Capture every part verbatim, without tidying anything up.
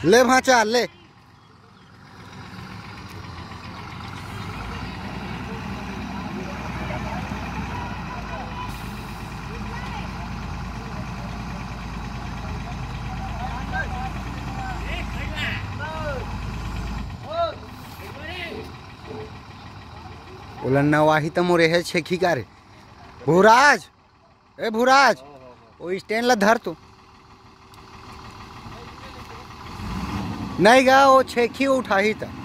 ले भाचा ले। उलन्ना वाही तो मोरे है छेखी का रे भूराज। ए भूराज वो स्टैंड ला धर तू नहीं गा वो छेखी उठा ही था।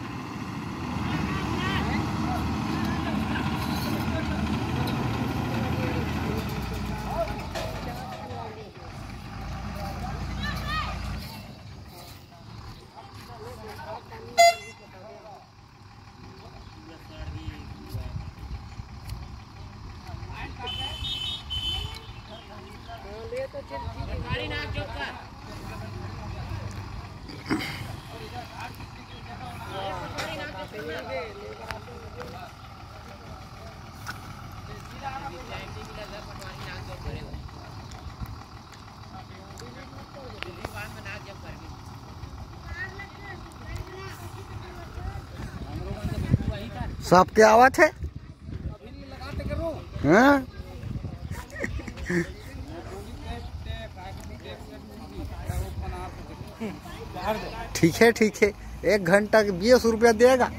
सब क्या आवत है हाँ? ठीक है ठीक है एक घंटा के बीस रुपया देगा।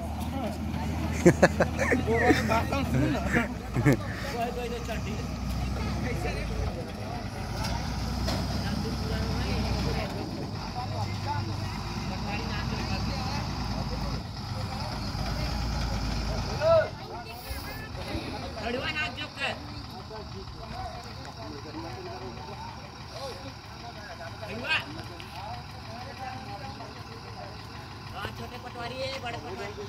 छोटे पटवारी है बड़े पटवारी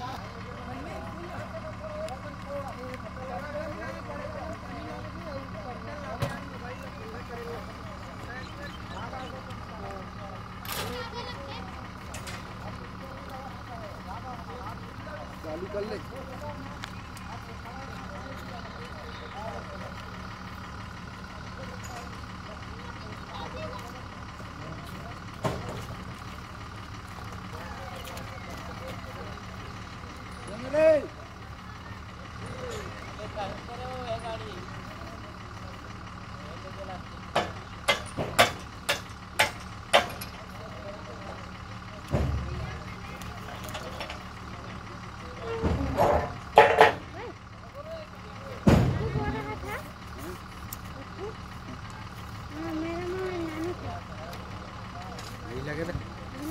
चालू कर ले। लगे थे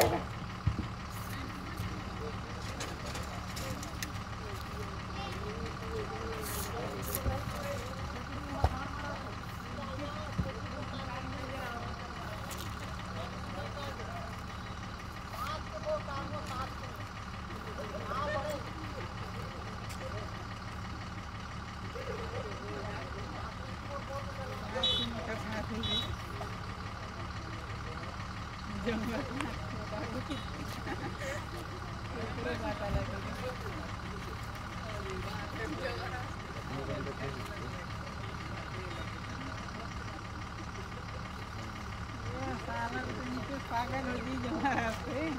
पागल हो गई जमा पे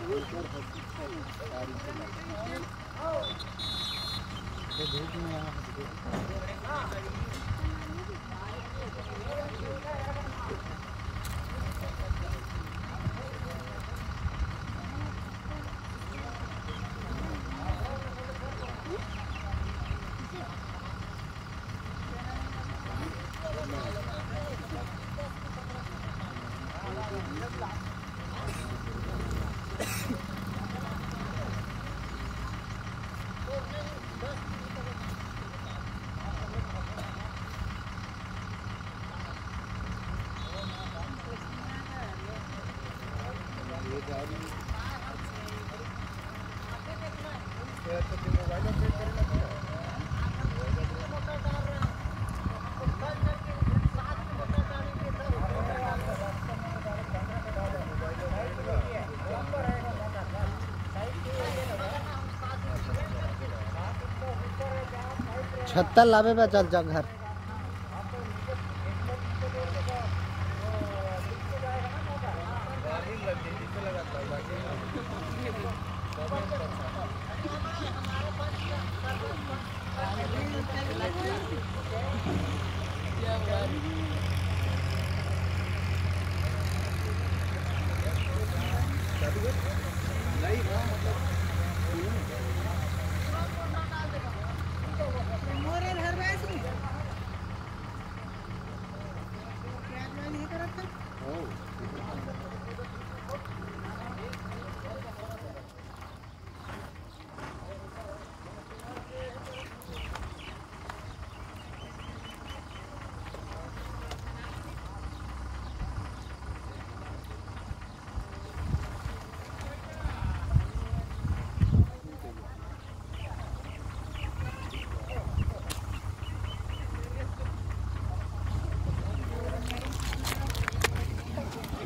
धूप में छत्तर लावे पे चल जा घर।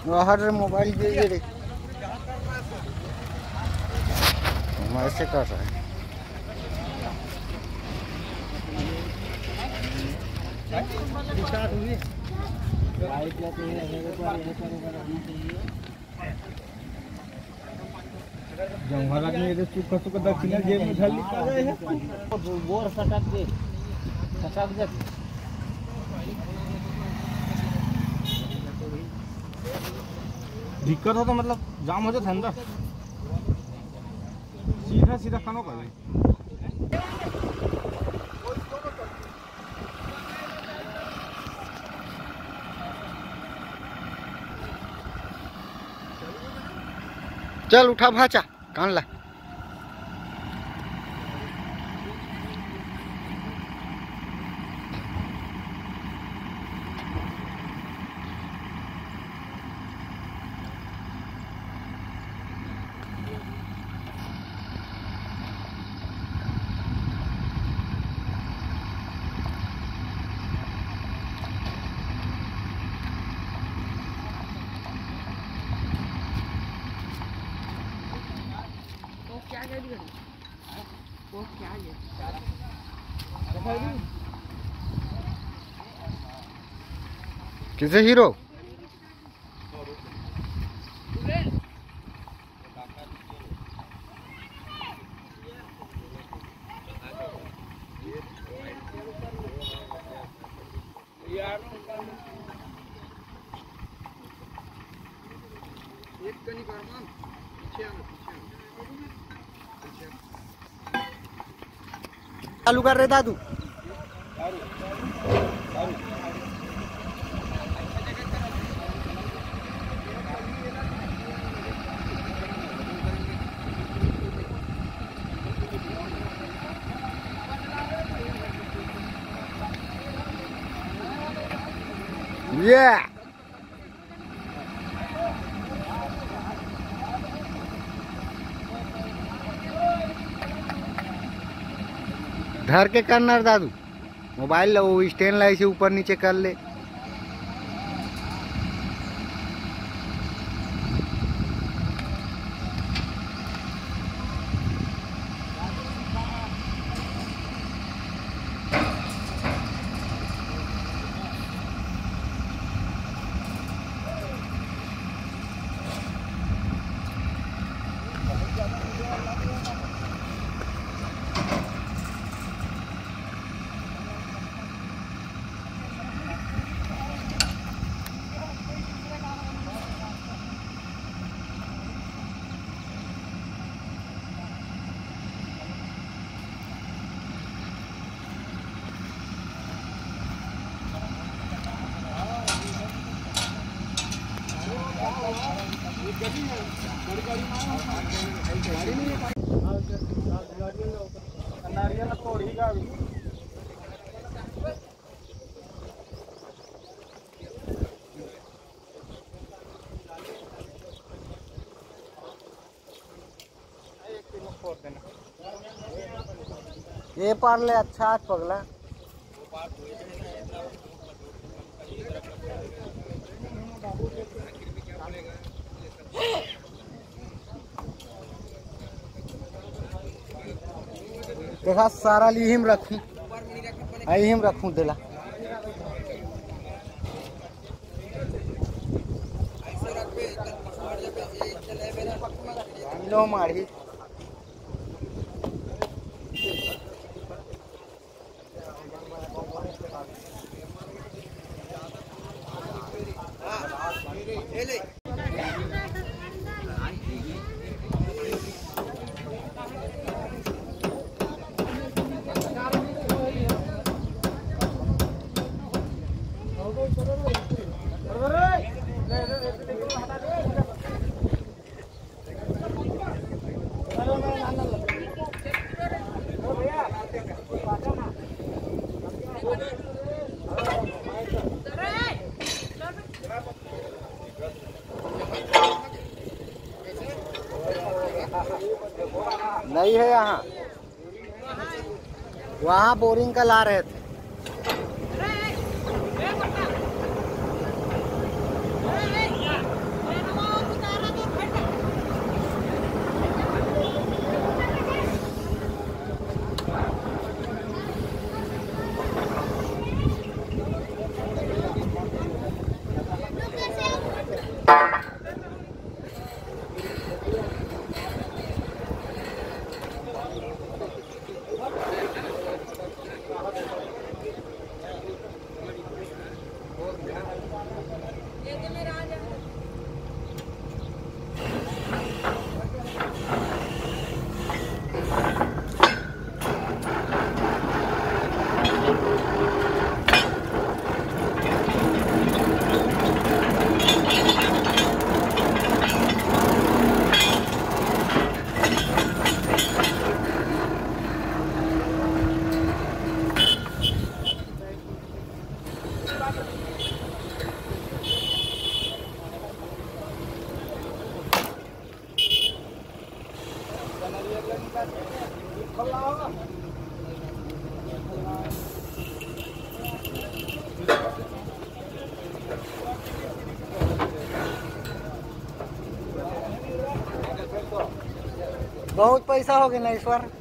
बाहर मोबाइल दे दे रे, ऐसे कर रहा है। जंगल में ये चुका चुका दक्षिण जेब में ढल लिखा गया है। बोर सटक दे सटक दे दिक्कत हो तो मतलब जाम हो जाता है अंदर, सीधा सीधा खाना पड़े। चल उठा भाचा कान ला। क्या क्या दिया वो क्या है किसे हीरो चालू कर रहे दादू। ये धर के करना दादू, मोबाइल वो स्टैंड लाई से ऊपर नीचे कर ले। ये पार ले अच्छा आज पगला। देखा सारा ली हिम रखी आई हिम रखूं दिला लो मारी नहीं है यहाँ, वहाँ बोरिंग का ला रहे थे। बहुत पैसा हो गया ना इस बार।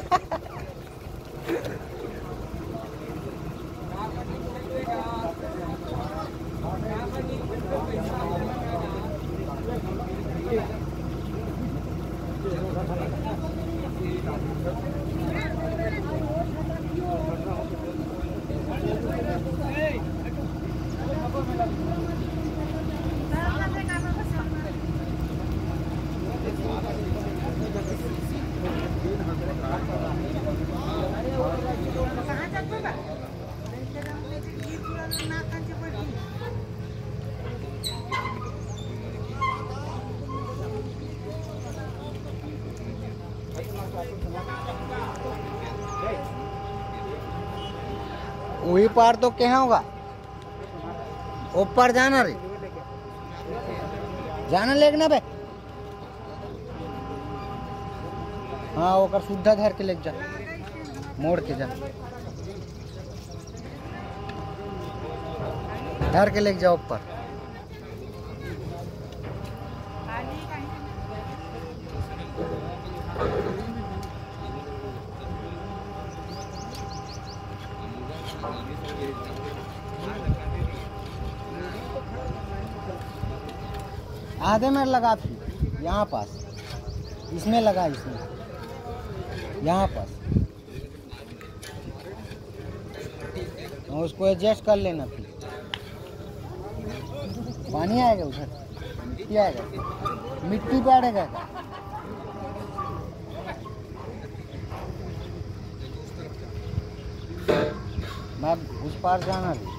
वही पार तो क्या होगा, ऊपर जाना रे, जाना लेना बे। हाँ वो कर सुधा धर के ले जा, मोड़ के जा, धर के ले जा ऊपर। आधे में लगा फिर यहाँ पास, इसमें लगा, इसमें यहाँ पास, और उसको एडजस्ट कर लेना। फिर पानी आएगा उधर, मिट्टी आएगा, मिट्टी पड़ेगा। मैं उस पार जाना भी।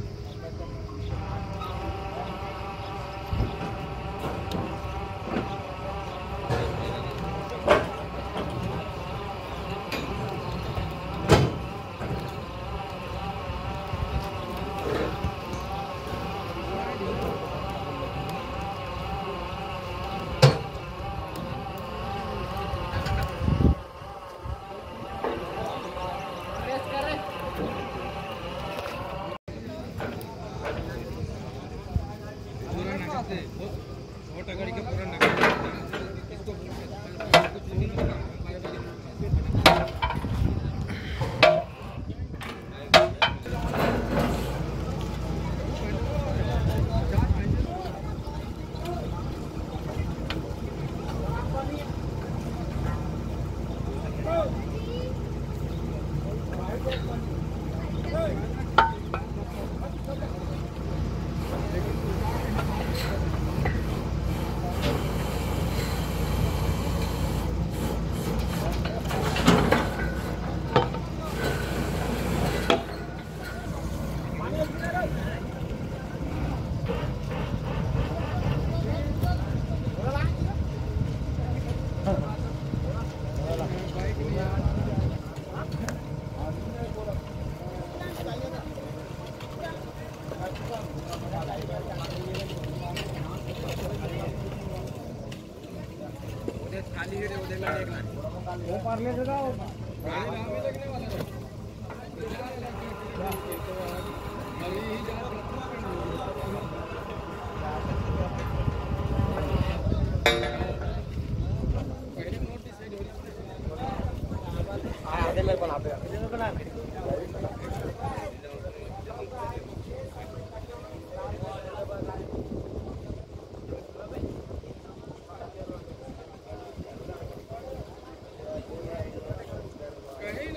वो पार्ले दे दाओ आधे मेरे को ना पे मेरे को ना कहीं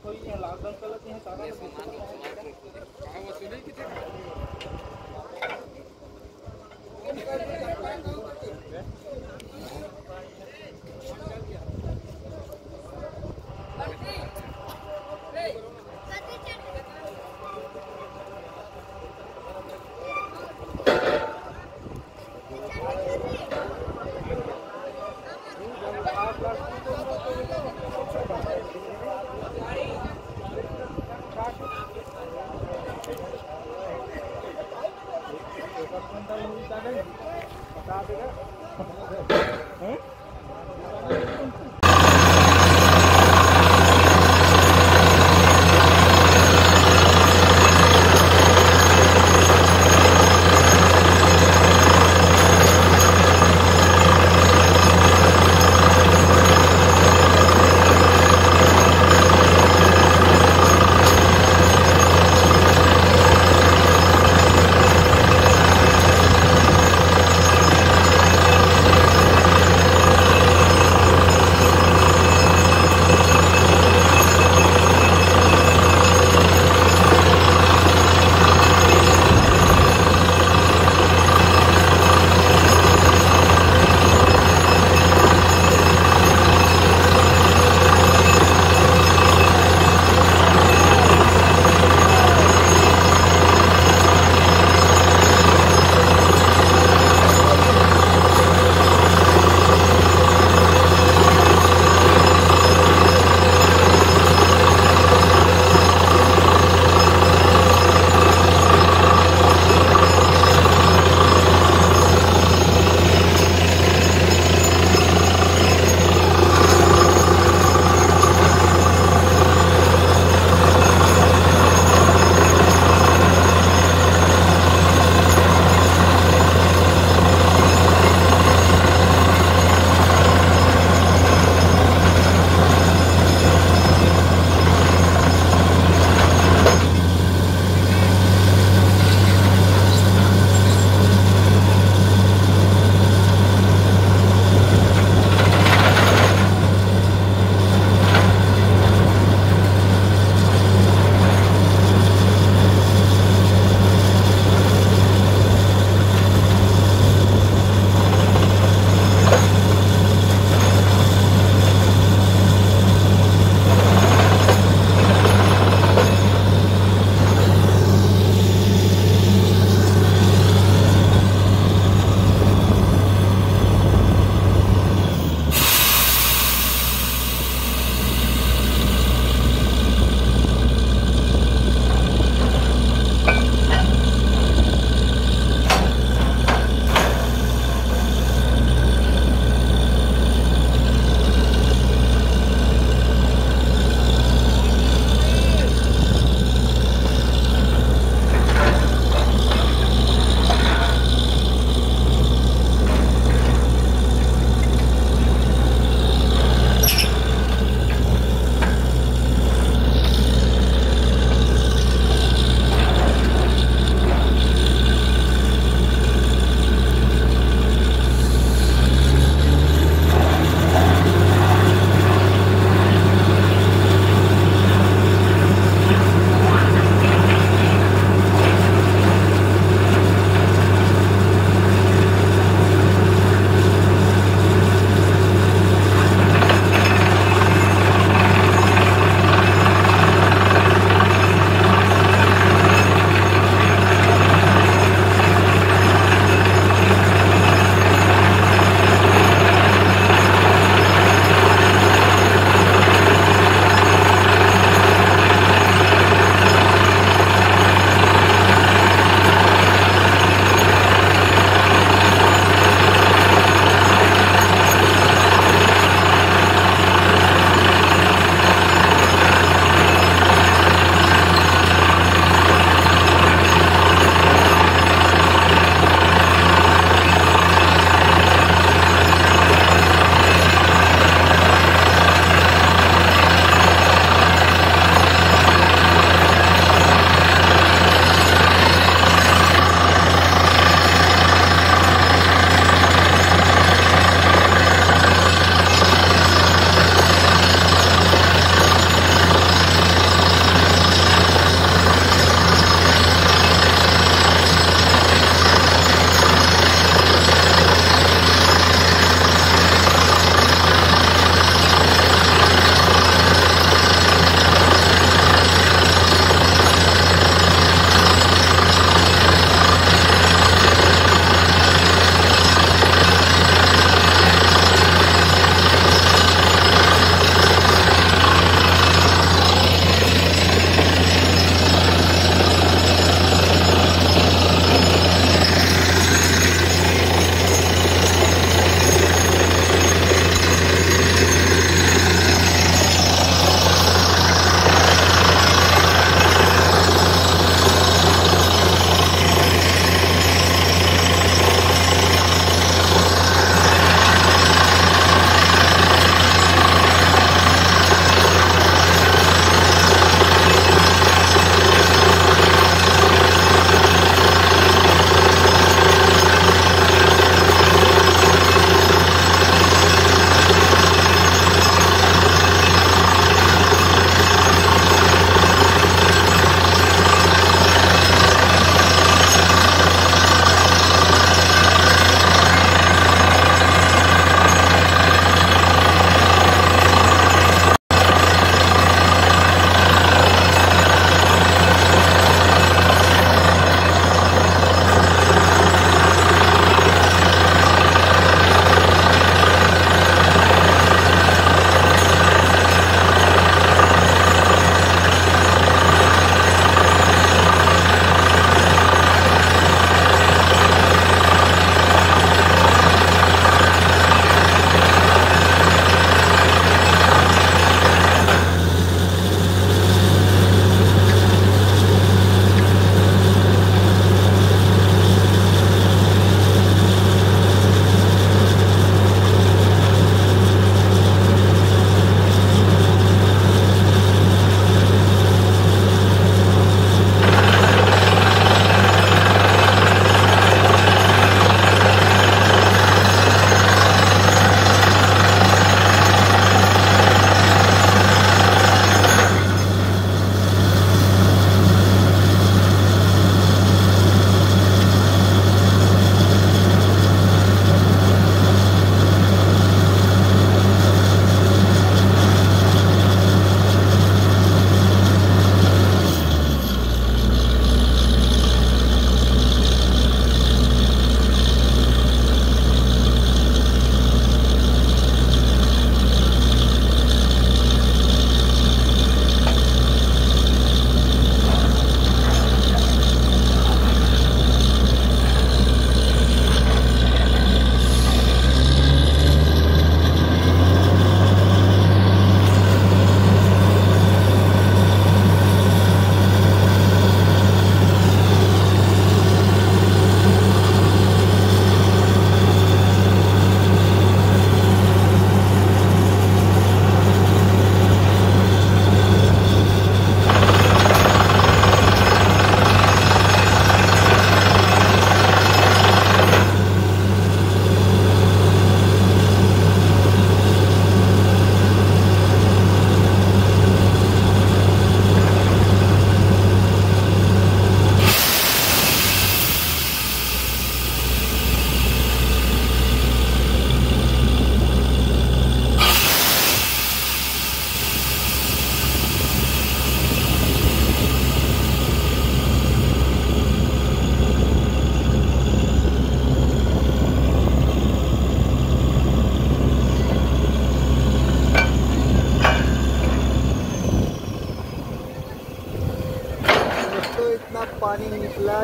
खोई है लॉकडाउन चलते हैं सारा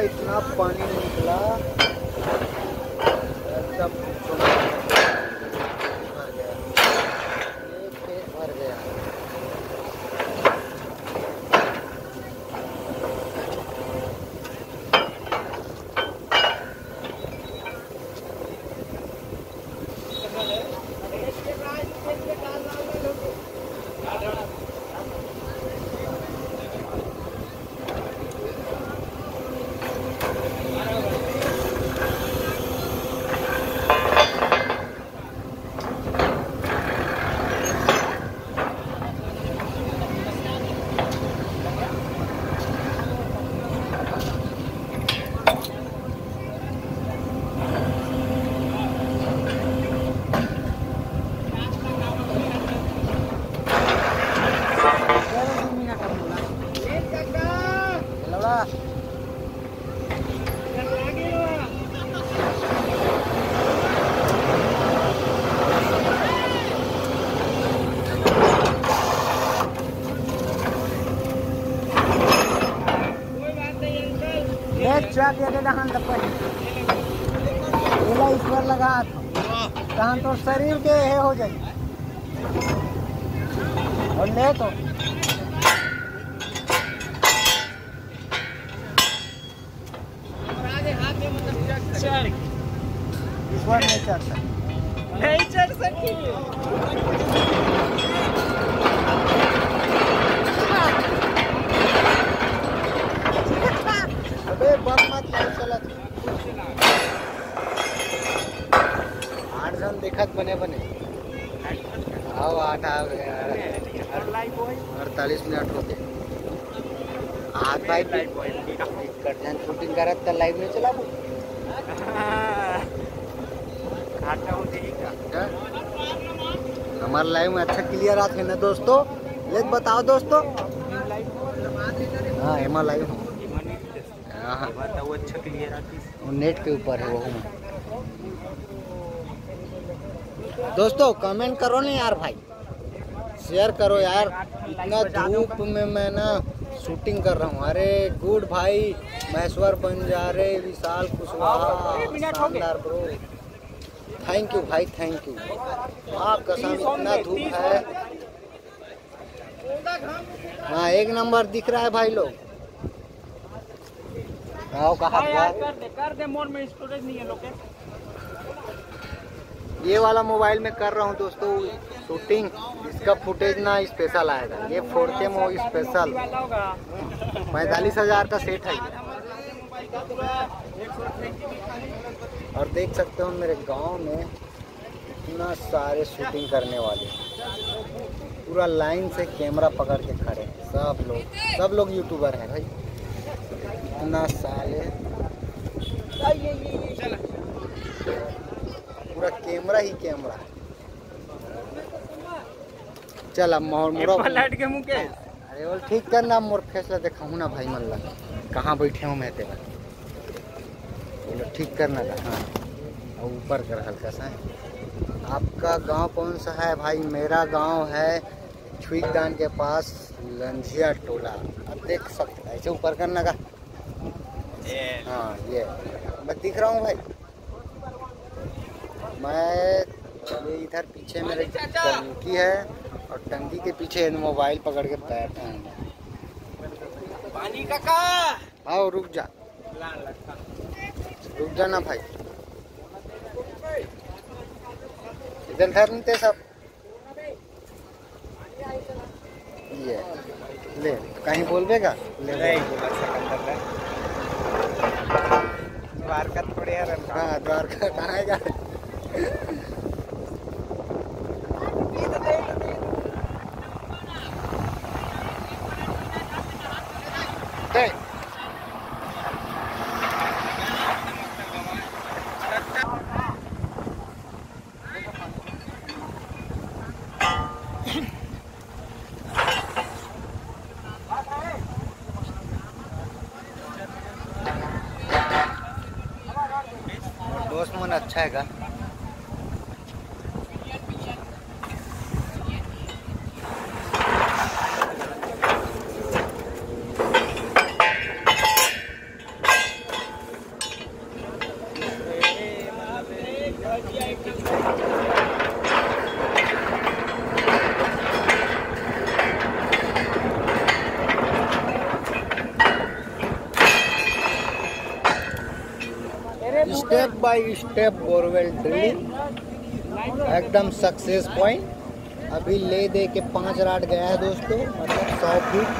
इतना पानी निकला एकदम भर गया, ये खेत भर गया। चाक ये दहन दपन इला इस पर लगा तहन तो शरीर के हे हो जाए और ले तो चढ़ इस पर नहीं चढ़ सकते नहीं चढ़ सकी। अबे बम मत लाओ चलत आठ जन देखत बने बने आओ आठ आ गए अड़तालीस मिनट होते हाथ भाई कर्जन शूटिंग करत त लाइव में चला हमारा लाइव में अच्छा क्लियर आते है ना दोस्तों। ले बताओ दोस्तों। हाँ एमा लाइव हाँ वो अच्छा क्लियर आती है, वो नेट के ऊपर है वो में। दोस्तों कमेंट करो ना यार भाई, शेयर करो यार। इतना धूप में मैं ना शूटिंग कर रहा हूँ। अरे गुड भाई महेश्वर बंजारे विशाल कुशवाहा शानदार ब्रो, थैंक यू भाई थैंक यू। आप कसम इतना धूप है। हाँ एक नंबर दिख रहा है भाई लोग। आओ कहा कर दे कर दे मोर में स्टोरेज नहीं है लोग। ये वाला मोबाइल में कर रहा हूँ दोस्तों शूटिंग। इसका फुटेज ना स्पेशल आएगा, ये फोर के मो स्पेशल पैंतालीस हजार का सेट है। और देख सकते हो मेरे गांव में इतना सारे शूटिंग करने वाले पूरा लाइन से कैमरा पकड़ के खड़े हैं। सब लोग सब लोग यूट्यूबर हैं भाई। इतना साले पूरा कैमरा ही कैमरा। चल अब मोर मोर पलट के मुके। अरे बोल ठीक करना मोर फैसला दिखाऊँ ना भाई मन लगा कहाँ बैठे हूँ मैं तेरा। बोलो ठीक करना था। हाँ और ऊपर कर हल्का सा। आपका गांव कौन सा है भाई? मेरा गांव है छुईदान के पास लंझिया टोला। अब देख सकते ऐसे ऊपर करना का। हाँ ये मैं दिख रहा हूँ भाई। मैं ये इधर पीछे मेरे टंकी है और टंकी के पीछे मोबाइल पकड़ के बैठा हूँ। पानी का का आओ रुक जा रुक जाना भाई। इधर धरते सब ये ले कहीं बोलबेगा ले द्वारका थोड़े यार। हाँ द्वारका कहाँ है दोस्त मन अच्छा है का। बाय स्टेप बोरवेल ड्रिलिंग एकदम सक्सेस पॉइंट। अभी ले दे के पांच राट गया है दोस्तों, मतलब सौ फीट।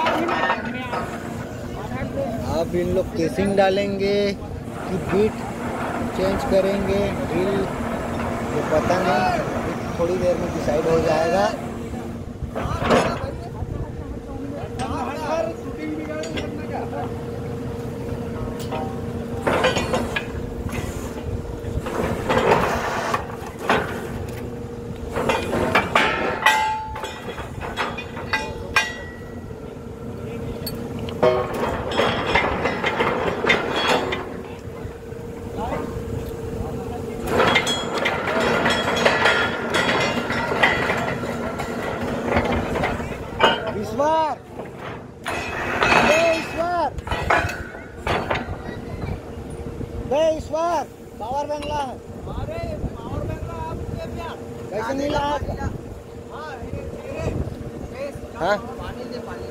अब इन लोग केसिंग डालेंगे कि बीट चेंज करेंगे ड्रिल, ये पता नहीं, थोड़ी देर में डिसाइड हो जाएगा। ईश्वर, बे ईश्वर, बे ईश्वर, पावर बैंक ला है। अरे पावर बैंक ला आपके क्या? कैसे मिला आपका? हाँ ये ये हाँ पानी दे पानी।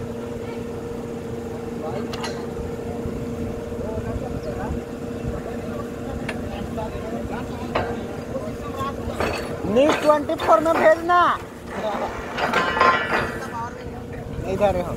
न्यूज ट्वेंटी फोर में भेजना। इधर हो।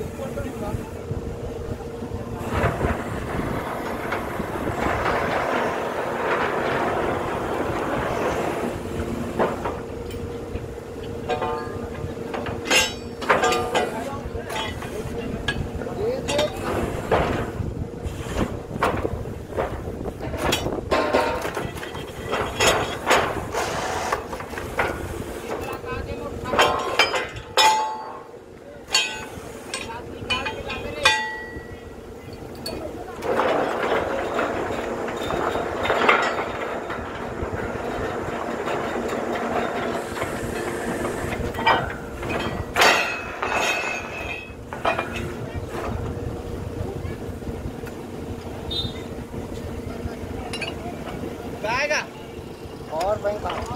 और भाई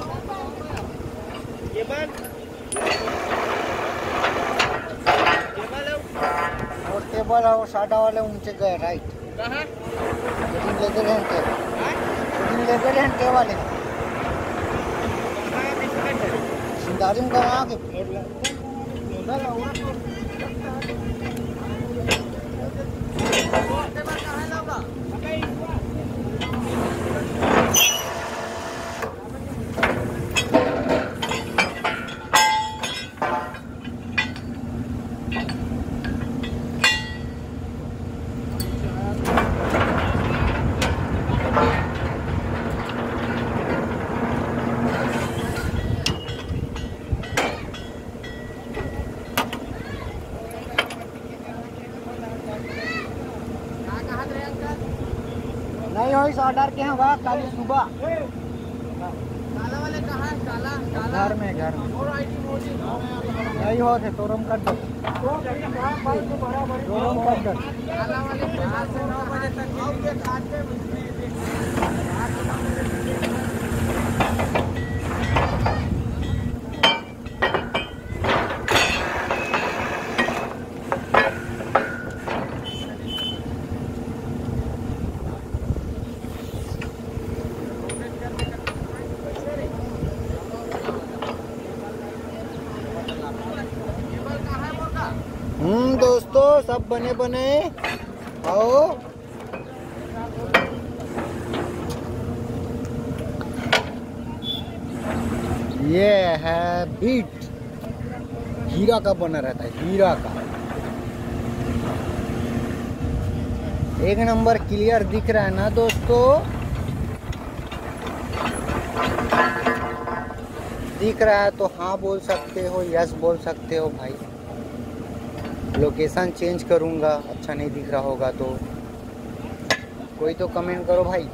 ये बंद टेबल है और टेबल है वो सादा वाले ऊंचे गए राइट। कहाँ? लेकिन लेकर हैं टे लेकिन लेकर हैं टे वाले कहाँ बिस्किट है? सिंदारी में कहाँ के प्लेट लगते टेबल कहाँ है लाऊंगा? अबे नहीं हो इस ऑर्डर के हैं वहाँ कल सुबह काला वाले कहाँ है? काला काला घर में घर में और आईटी मोदी नहीं हो थे तोरम कर दो तोरम कर दो। काला वाले चार से नौ बजे तक आओगे खाते हम्म दोस्तों सब बने बने आओ। ये है बीट, हीरा का बना रहता है, हीरा का। एक नंबर क्लियर दिख रहा है ना दोस्तों? दिख रहा है तो हाँ बोल सकते हो, यस बोल सकते हो भाई। लोकेशन चेंज करूँगा, अच्छा नहीं दिख रहा होगा तो कोई तो कमेंट करो भाई।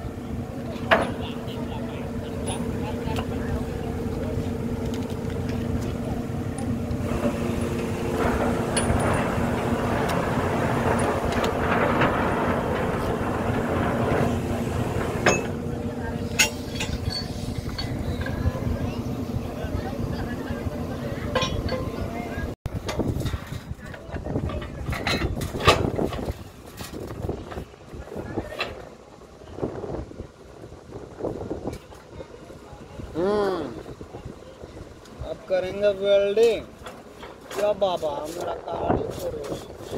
करेंगे वेल्डिंग। क्या बाबा मेरा गाड़ी हो रही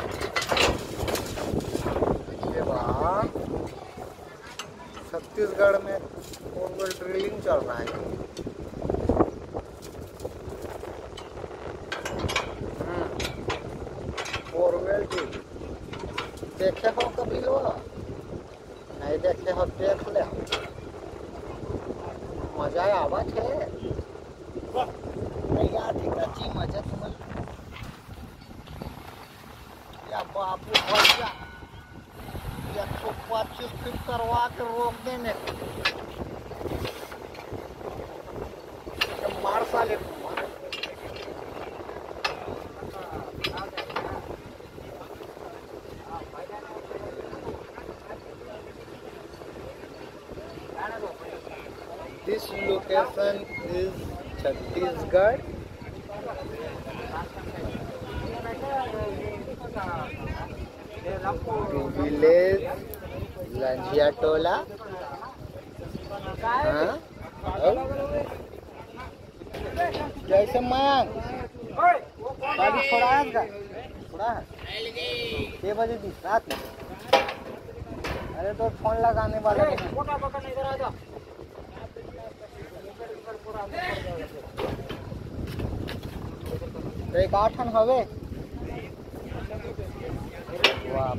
है। छत्तीसगढ़ में बोरवेल ड्रिलिंग चल रहा है। बोरवेल ड्रिलिंग देखे हो कभी हो? नहीं देखे हो देख ले, मजा आवत है। नहीं आती कच्ची मजा तुम्हें या बापू भैया या तो पच्चीस फीट करवा के रोक देने मार साले This location is Chhattisgarh. To village Lanjia Tola. हाँ? जैसे मयांक गाड़ी छोड़ा है क्या? छोड़ा है? छह बजे थी रात में। अरे तो फोन लगाने वाला एक आठन हवे वाह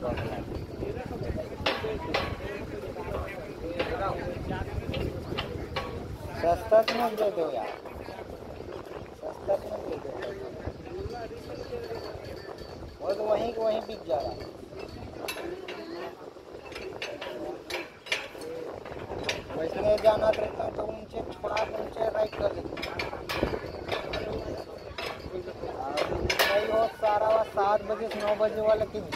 सस्ता में दे दो यार, सस्ता में दे दो। वो तो वहीं के वहीं बिक जा रहा है। वैसे जाना रहता तो उनसे छोड़ा के उनसे राइट कर देते। नहीं हो सारा वो सात बजे से नौ बजे वाला की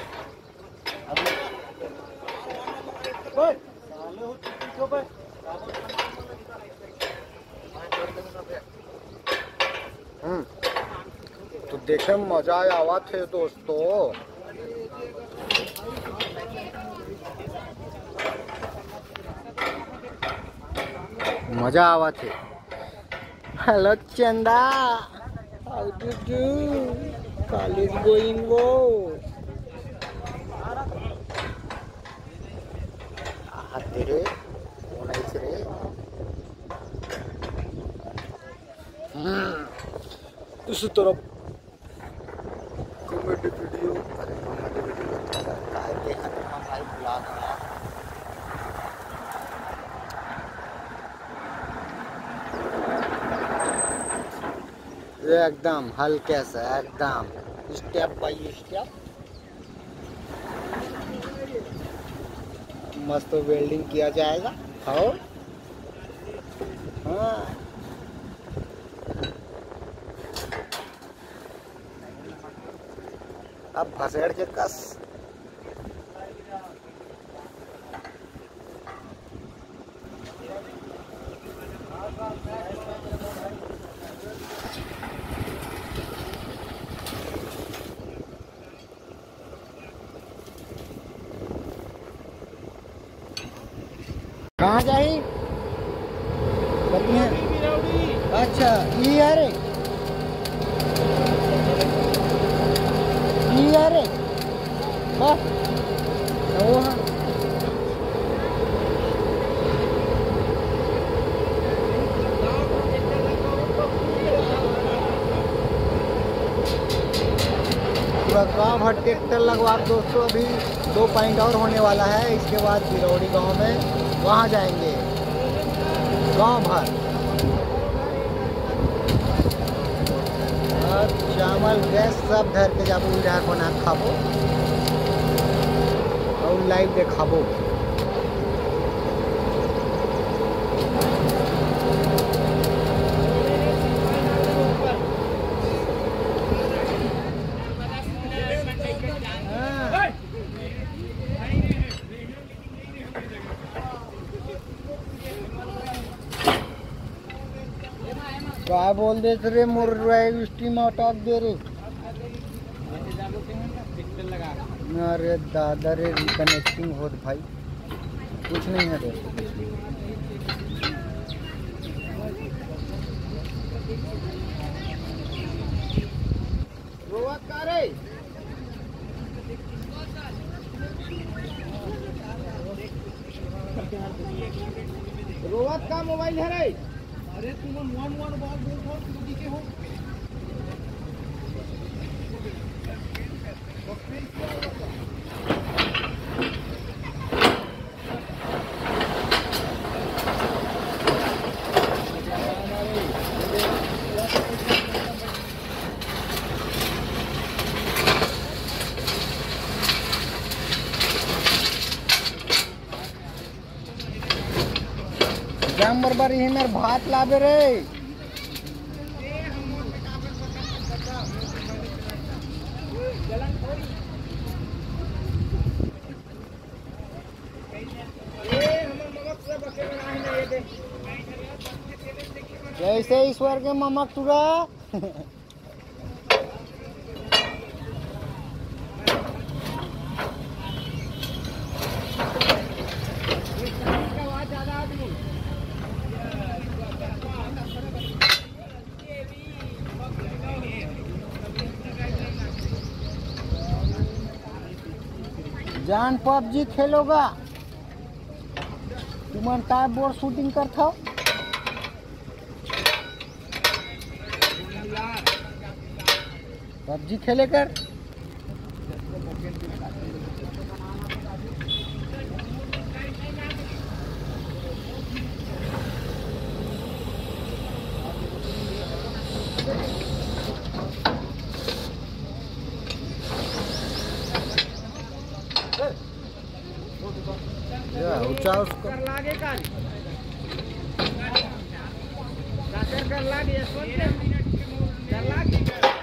हम्म तो देखे मजा आवा थे दोस्तों। मजा आवा थे। हेलो चंदा, how do you do? College going well? Ah, तेरे कौन है तेरे? हम्म इस तरफ कॉमेडी वीडियो, अरे कॉमेडी वीडियो काय देखा तो हम भाई बुला दिया। एकदम हल्के से एकदम स्टेप बाय स्टेप मस्त वेल्डिंग किया जाएगा। और हाँ अब भसेड़ के कस कहाँ जाही? अच्छा ये अरे ये अरे बस वो हाँ पूरा गाँव भर ट्रैक्टर लगवा दोस्तों। अभी दो पॉइंट और होने वाला है, इसके बाद बिरौड़ी गांव में वहाँ जाएंगे गांव भर। और चावल गैस सब धर के जाबो उड़ा बना खाबो और लाइव देखाबो। क्या बोल दे रे मोर स्टीम टॉप दे रे। अरे दादा रे रिकनेक्टिंग हो भाई, कुछ नहीं है रे। इधर है। अरे तुम वन वन बाल बोल बोल तुम दिखे हो। जाम बरबार ये मेरे भात लाबे रे। जैसे ईश्वर के ममक तुरा जान पबजी खेलोगा तुम काय बोर्ड शूटिंग करता हो? पबजी खेले कर ऊंचा उसको कर लागे का जाकर कर लागे कर लागे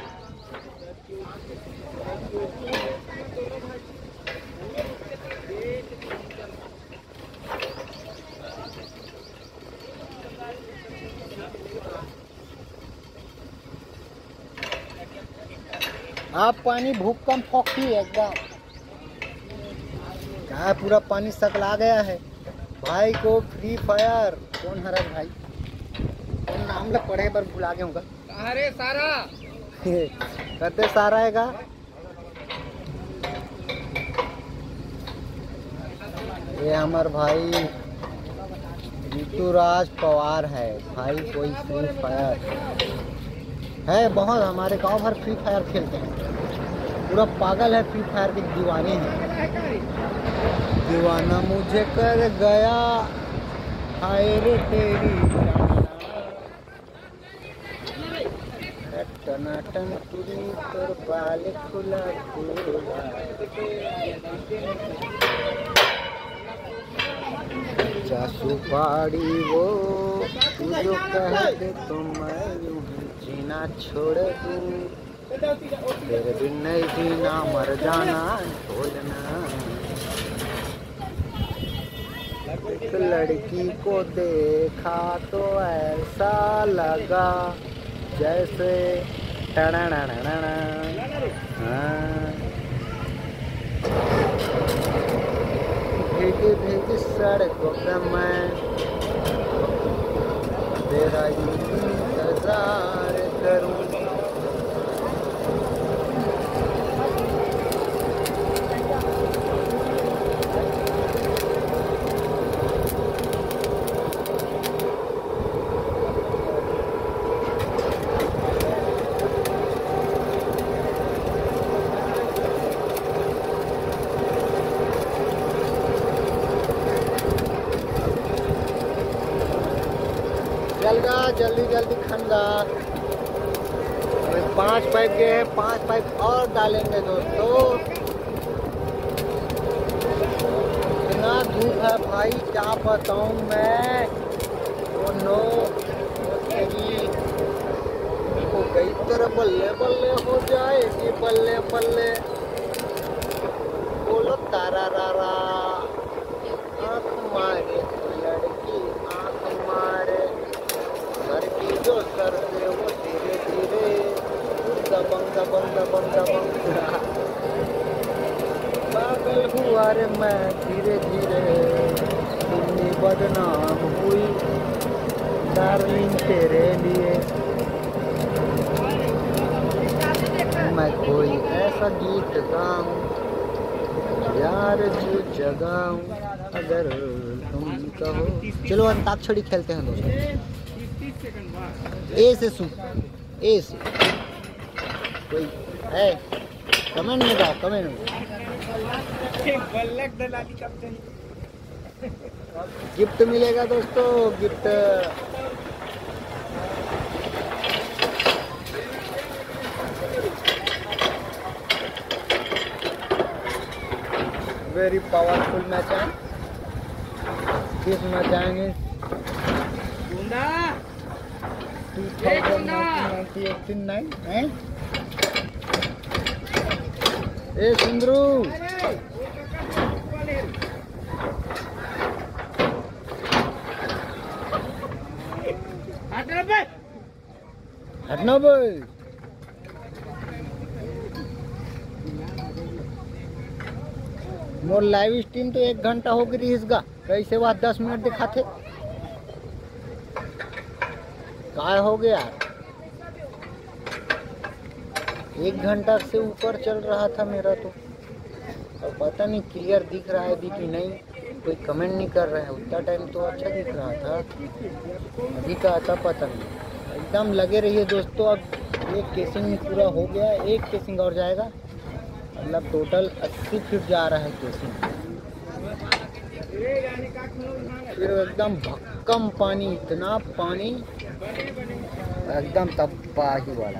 आप पानी भूकंप फोकी एकदम क्या पूरा पानी सकला गया है। भाई को फ्री फायर कौन हरा भाई कौन नाम लग पड़े पर भुला गया होगा। अरे सारा करते सारा है का ये हमार भाई ऋतुराज पवार है भाई। कोई फ्री फायर है बहुत हमारे गांव भर फ्री फायर खेलते हैं। पूरा पागल है फ्री फायर के दीवाने हैं। दीवाना मुझे कर गया हाय रे तेरी टनाटन तुरी तोर बाल खुला खुला चासू पाड़ी वो तू जो कहते तो मैं यूं ही जीना छोड़ दूं तेरे बिन नहीं जीना मर जाना छोड़ना। एक लड़की को देखा तो ऐसा लगा जैसे भीग भीग सड़कों पे मैं तेरा इंतजार करूं। चलगा जल्दी जल्दी खनगा। पांच पाइप गए हैं पांच पाइप और डालेंगे दोस्तों। इतना धूप है भाई क्या बताऊं मैं। ओ नो वो कई तरह बल्ले बल्ले हो जाएगी बल्ले बल्ले। बोलो तारा रा आँख मारे लड़की आँख मारे सर की जो सर से वो धीरे धीरे दबंग दबंग दबंग दबंग पागल हुआ रे मैं धीरे धीरे इतनी बदनाम हुई डार्लिंग तेरे लिए। मैं कोई ऐसा गीत गाऊं यार जो जगाऊं अगर तुम कहो। चलो अंताक्षरी खेलते हैं दोस्तों। ए से सु ए से कोई है कमेंट में जाओ, कमेंट में। गिफ्ट मिलेगा दोस्तों, गिफ्ट। वेरी पावरफुल मैच है। किस मैच आएंगे टू थाउजेंड नाइन है। ए सुंदरू हटना भाई। मोर लाइव स्ट्रीम तो एक घंटा हो गई इसका, कैसे वह दस मिनट दिखाते काय हो गया। एक घंटा से ऊपर चल रहा था मेरा तो, और पता नहीं क्लियर दिख रहा है भी कि नहीं। कोई कमेंट नहीं कर रहे हैं। उतना टाइम तो अच्छा दिख रहा था, अभी का आता पता नहीं। एकदम लगे रहिए दोस्तों। अब एक केसिंग पूरा हो गया, एक केसिंग और जाएगा, मतलब टोटल अस्सी फीट जा रहा है केसिंग। फिर एकदम भक्कम पानी, इतना पानी एकदम तबाही वाला।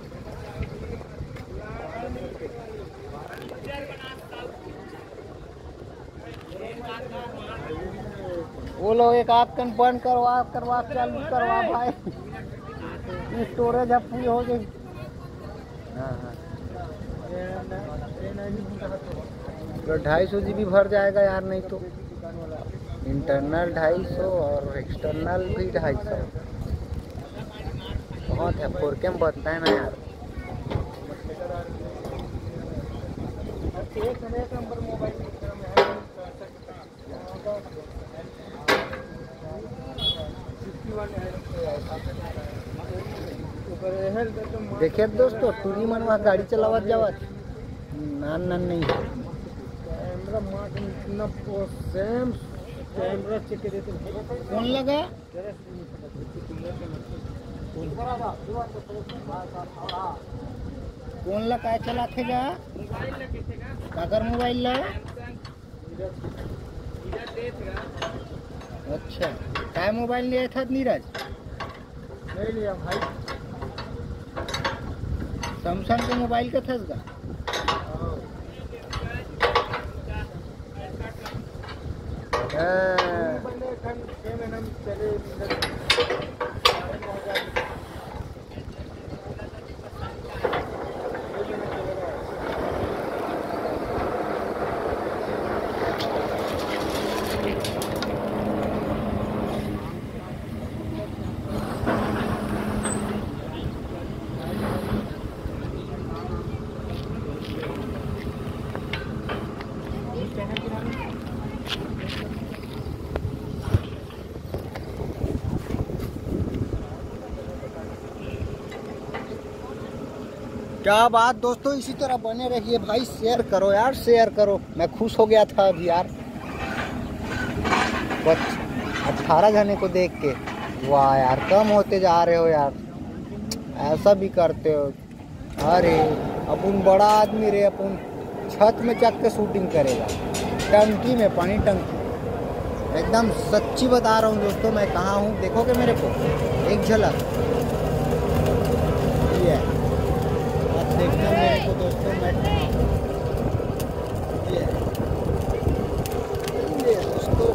वो लोग एक आग कन बंद करवा करवा चालू करवा भाई। स्टोरेज अब पूरी हो गई। हाँ हाँ तो ढाई सौ जी बी भर जाएगा यार, नहीं तो इंटरनल ढाई सौ और एक्सटर्नल भी ढाई सौ। बहुत है, फोर के में बनता है ना यार। देखिए दोस्तों, टूरी मन वहाँ गाड़ी चलावत जावत नान नान नहीं है। कौन लगा कौन लगा चला थे जा काकर मोबाइल ला। अच्छा क्या मोबाइल लिया था नीरज? नहीं लिया भाई, सैमसंग के मोबाइल का था इसका। क्या बात दोस्तों, इसी तरह बने रहिए भाई। शेयर करो यार, शेयर करो। मैं खुश हो गया था अभी यार, अठारह जने को देख के। वाह यार, कम होते जा रहे हो यार, ऐसा भी करते हो। अरे अपन बड़ा आदमी रे, अपन छत में चक के शूटिंग करेगा, टंकी में पानी टंकी। एकदम सच्ची बता रहा हूँ दोस्तों, मैं कहाँ हूँ देखोगे मेरे को एक झलक। ये देखना मेरे को दोस्तों, मैं ये दोस्तों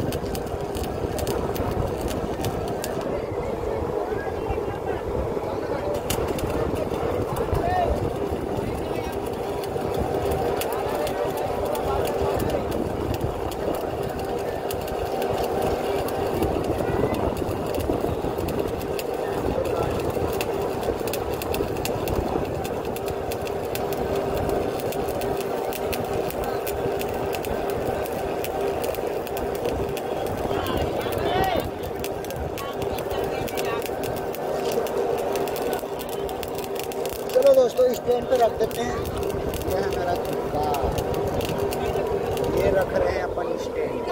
दोस्तों स्टैंड पे रख देते हैं। ये हमारा झुका, ये रख रहे हैं अपन स्टैंड।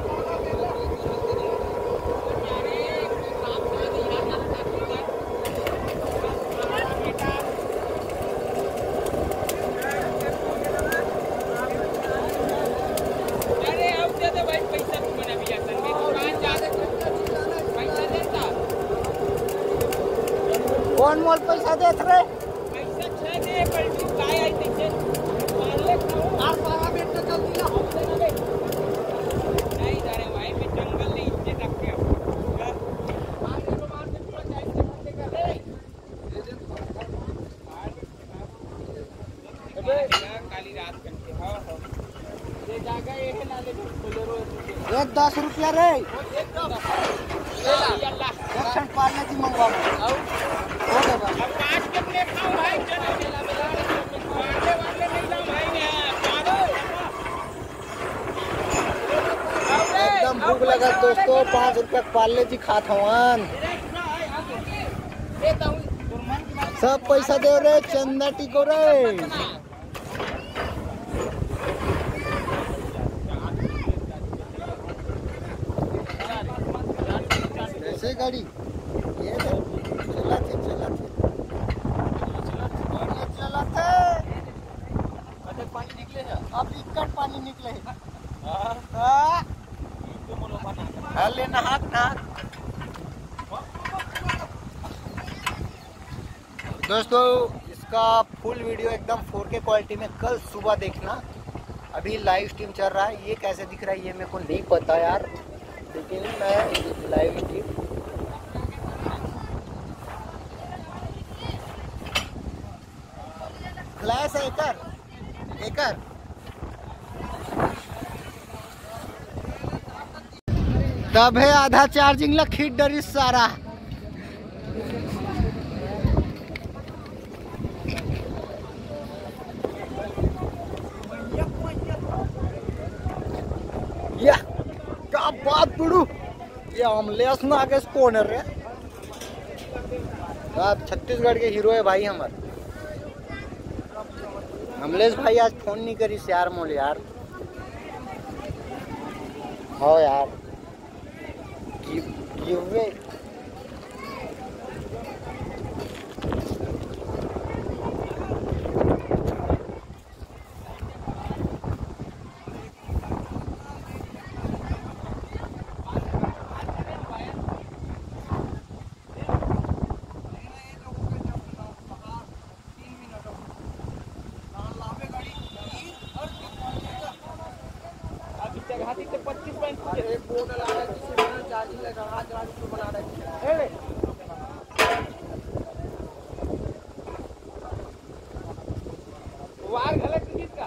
कौन मोल पैसा देत रे? पैसा छे दे पर तू काय आई तिथे मारले आर सारा बेट तो जल्दी ना हम देना बे नहीं जाने भाई में जंगल नहीं इज्जत रख के आज तो मार से पूरा टाइम से बंदे कर ले अबे काली रात करके हां हां ये जागा ये है नाले बोलेरो एक दस रुपया रे। एक दस अल्लाह दर्शन पालने की मंगवा आओ हो गया भाई। अब पांच के प्लेट खाओ भाई चलो मेला मेला वाले वाले नहीं ला भाई ने पागल एकदम भूख लगा दोस्तों, पाँच रुपया पाले जी खात हवन। सब पैसा दे रे, चंदा टिको रे। कैसे गाड़ी ये चला थे चला थे चला थे अरे पानी निकले है, अब इकट पानी निकले है। हां हाले नहाक नहाक। दोस्तों इसका फुल वीडियो एकदम फोर के क्वालिटी में कल सुबह देखना। अभी लाइव स्ट्रीम चल रहा है, ये कैसे दिख रहा है ये मेरे को नहीं पता यार, लेकिन मैं लाइव स्ट्रीम फ्लैश है एकर एकर तब है आधा चार्जिंग ला खींच डरी सारा। या क्या बात बुड़ू, ये अमलेस ना आगे स्पोनर है। आप छत्तीसगढ़ के हीरो है भाई हमारे अमलेश भाई। आज फोन नहीं करीस यार मोल यार। हो यार गिवे पच्चीस पैंतीस एक बोर्ड लगा है जिससे चार्जिंग लगा हाथ लगा के बना रहे हैं। वार गलत किसका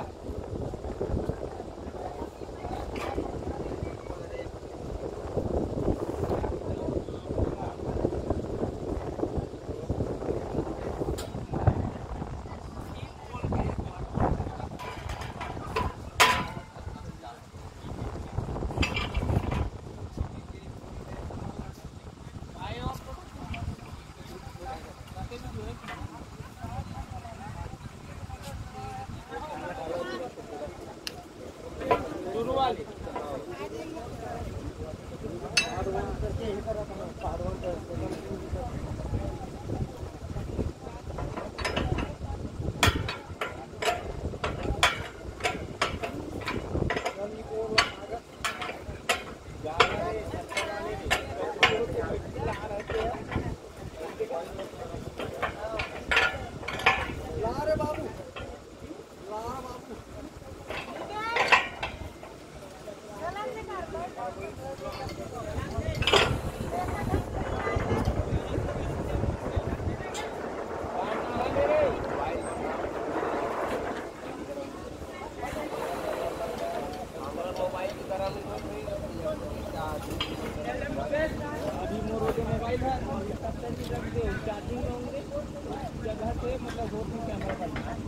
चार्जिंग होंगे जगह से मतलब रोड में कैमरा पड़ना है।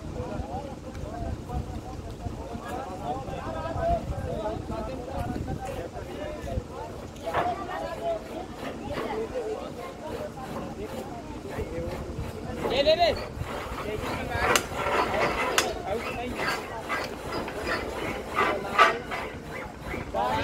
ले ले ले नहीं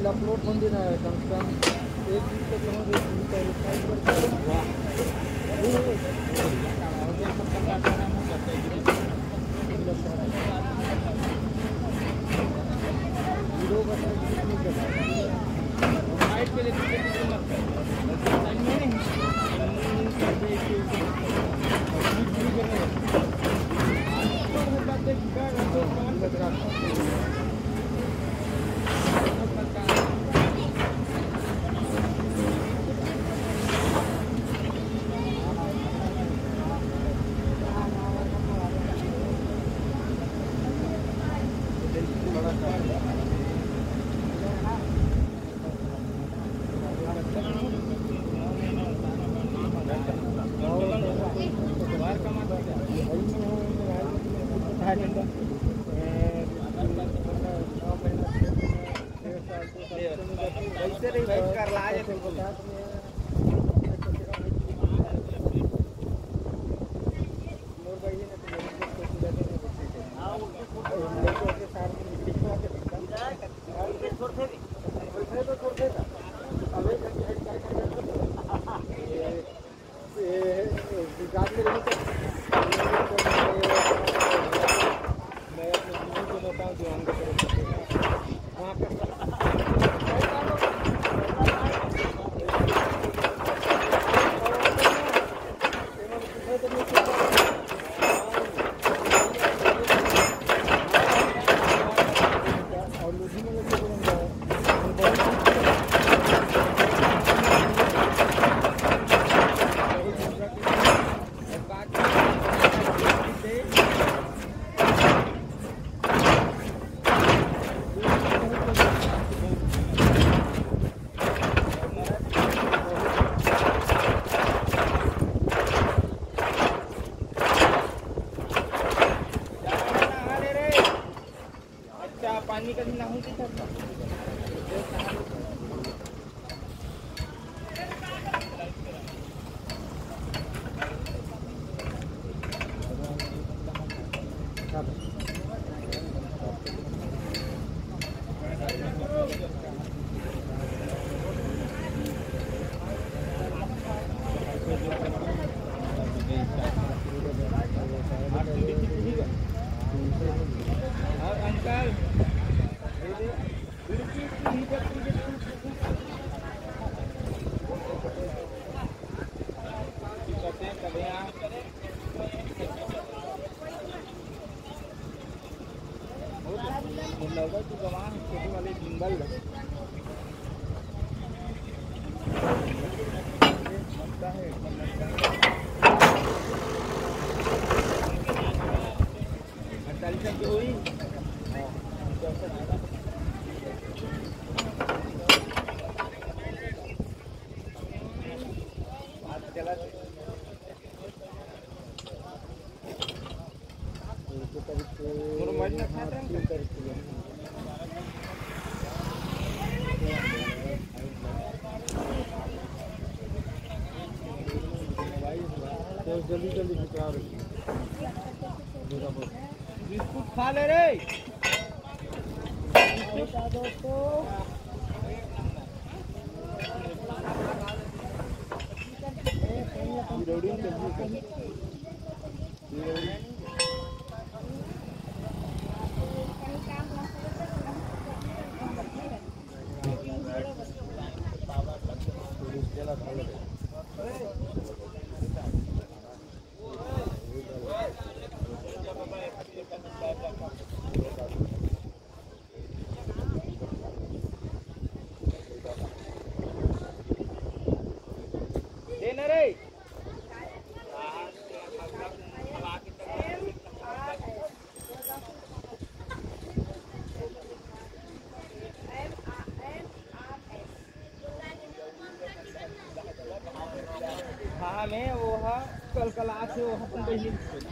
अपलोड मंदिर है कम से कम एक दिन तक वहाँ पे साइड पर वाह वीडियो बना साइड पे लेके वैसे नहीं वेट कर रहा है तुमको मोर भाई ने हां उसके फोटो के साथ में मीटिंग में आके दिखा और ये छोड़ दे वैसे तो छोड़ देता अबे ये गुजरात में रही मैं अपने जीवन को बताऊं जो हम वहां पे पानी का भी ना हो सकता अंकल लगा तू गवाह छोटे वाले जिंगल लगता है अड़तालीस की हुई चला जल्दी जल्दी बिस्कुट खा ले रे दोस्तों हाँ मैं वो हाँ कल कल आज से वो अपन पहले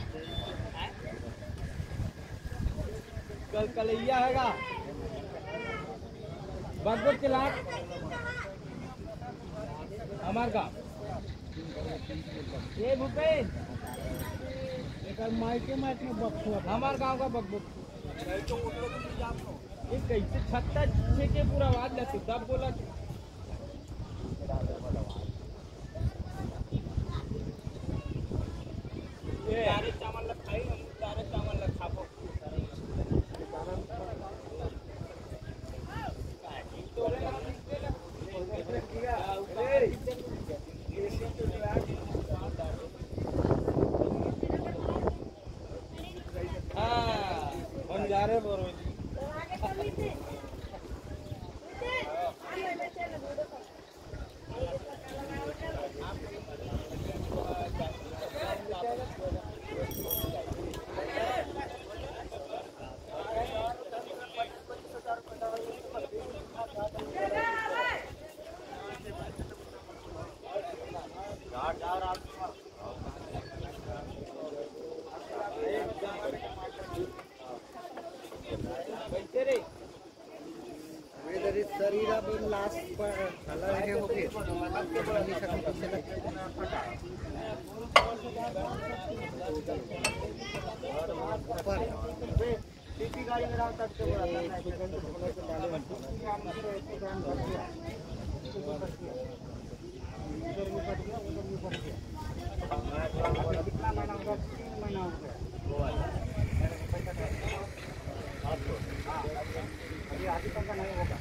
कल कलैया हैगा बगबग के लाख हमार का ये भूपेन एक माइके माइक में बक्सुआ हमार गांव का बगबग ये कैसे छत्ता छे के पूरा आवाज लगे तब बोला ये सारे चावल खाई हम सारे चावल खाबो हाँ जा रहे बोरो शरीर अब लास्ट पर अलग हो गए गाड़ी में रात तक आगे तक नहीं होगा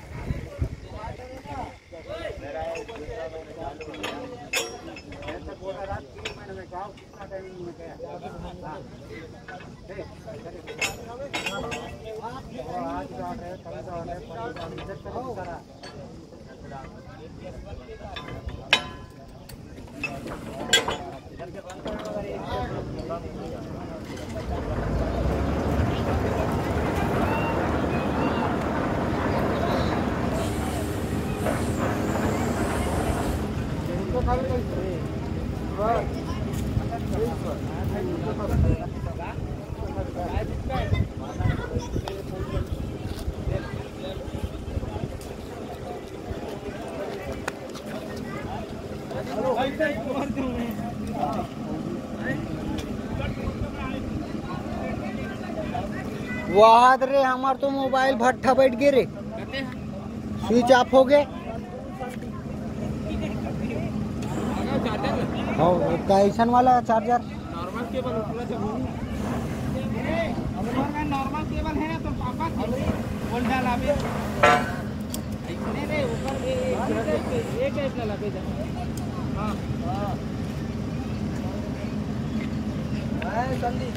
वाद रे हमार तो मोबाइल भट्ठा बैठ गए रे स्विच ऑफ हो गए कैसन वाला charger normal cable normal cable है तो पापा बोल डाल अभी नहीं नहीं ऊपर एक एक लगे हां हां जल्दी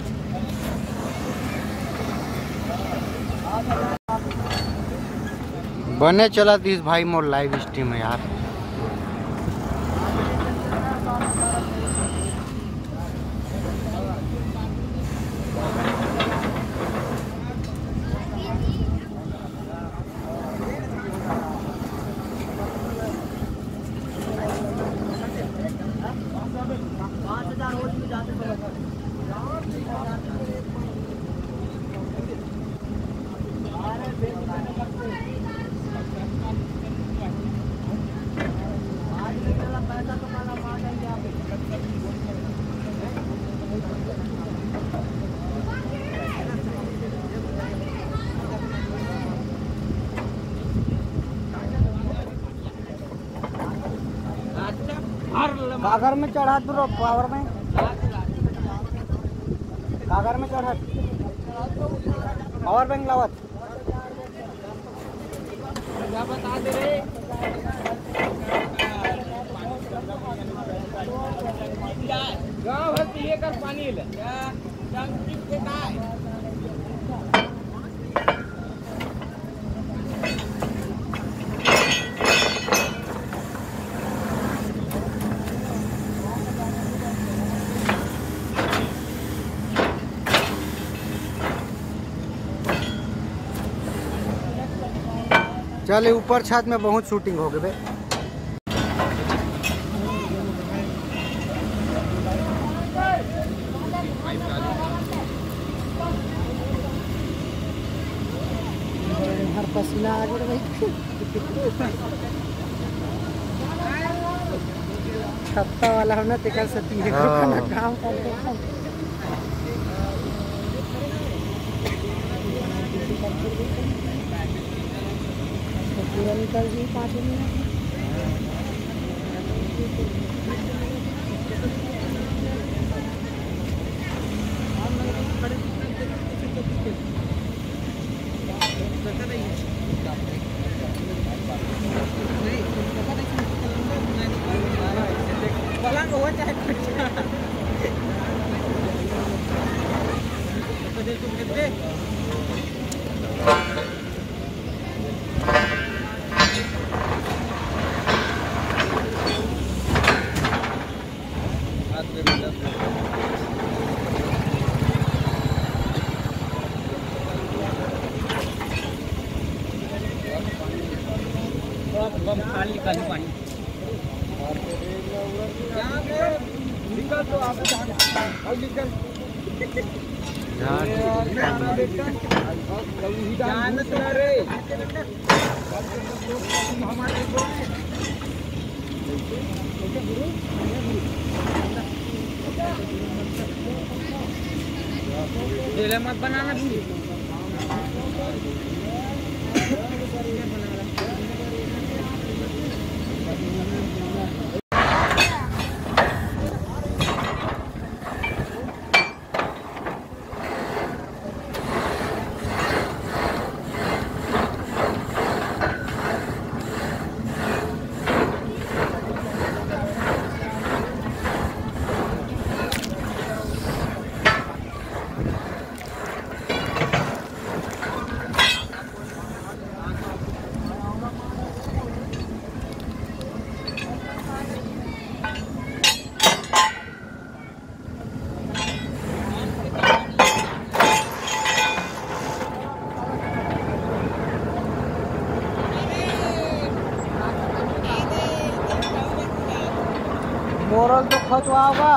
बने चला तीस भाई मोर लाइव स्ट्रीम है यार कागर में चढ़ा तो पावर में कागर में चढ़ा पावर बैंक लावत क्या बता दे रे गाँव भर पिए कर पानी ले चले ऊपर छत में बहुत शूटिंग हो गए हर पसीना आ गया भाई छत्ता वाला होना तेकर सती है काम करते पूरा निकल गई पाँच मिनट पलंग हुआ चाहे खाली निकाली पानी निकल तो आप निकल रे मत बनाना भी मोरल तो खचवा होगा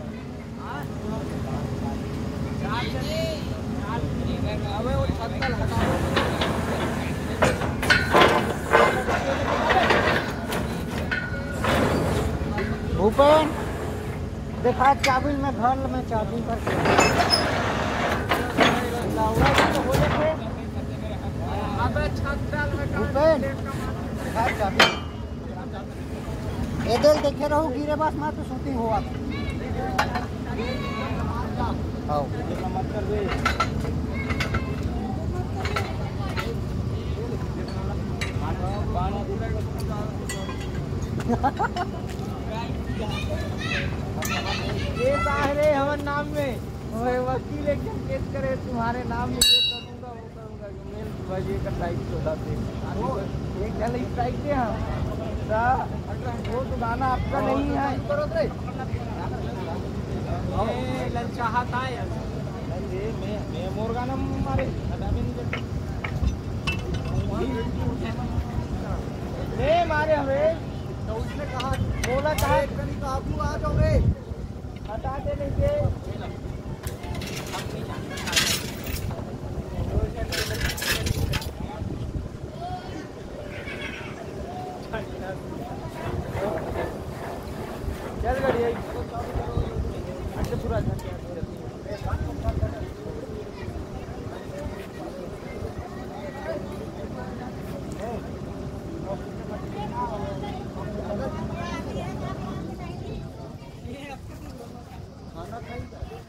भूपेन देखा चाबी में घर में चाबी पर भूपेन देखा चाबी एदल देखे रहू गिरे बस मैं तो शूटिंग हुआ आओ मत कर दे ये सारे हमारे नाम में वकील एक केस करे तुम्हारे नाम में ये करूंगा वो करूंगा मेल बजे का टाइप चौदह से एक गली टाइप से हम वो तो गाना आपका नहीं है चाहता है मैं मोर गाना मारे नहीं मारे हमें तो उसने कहा बोला चाहे काबू आ जाओ रे हटा दे लीजिए चल गाड़ी आई अच्छा पूरा खाना खाई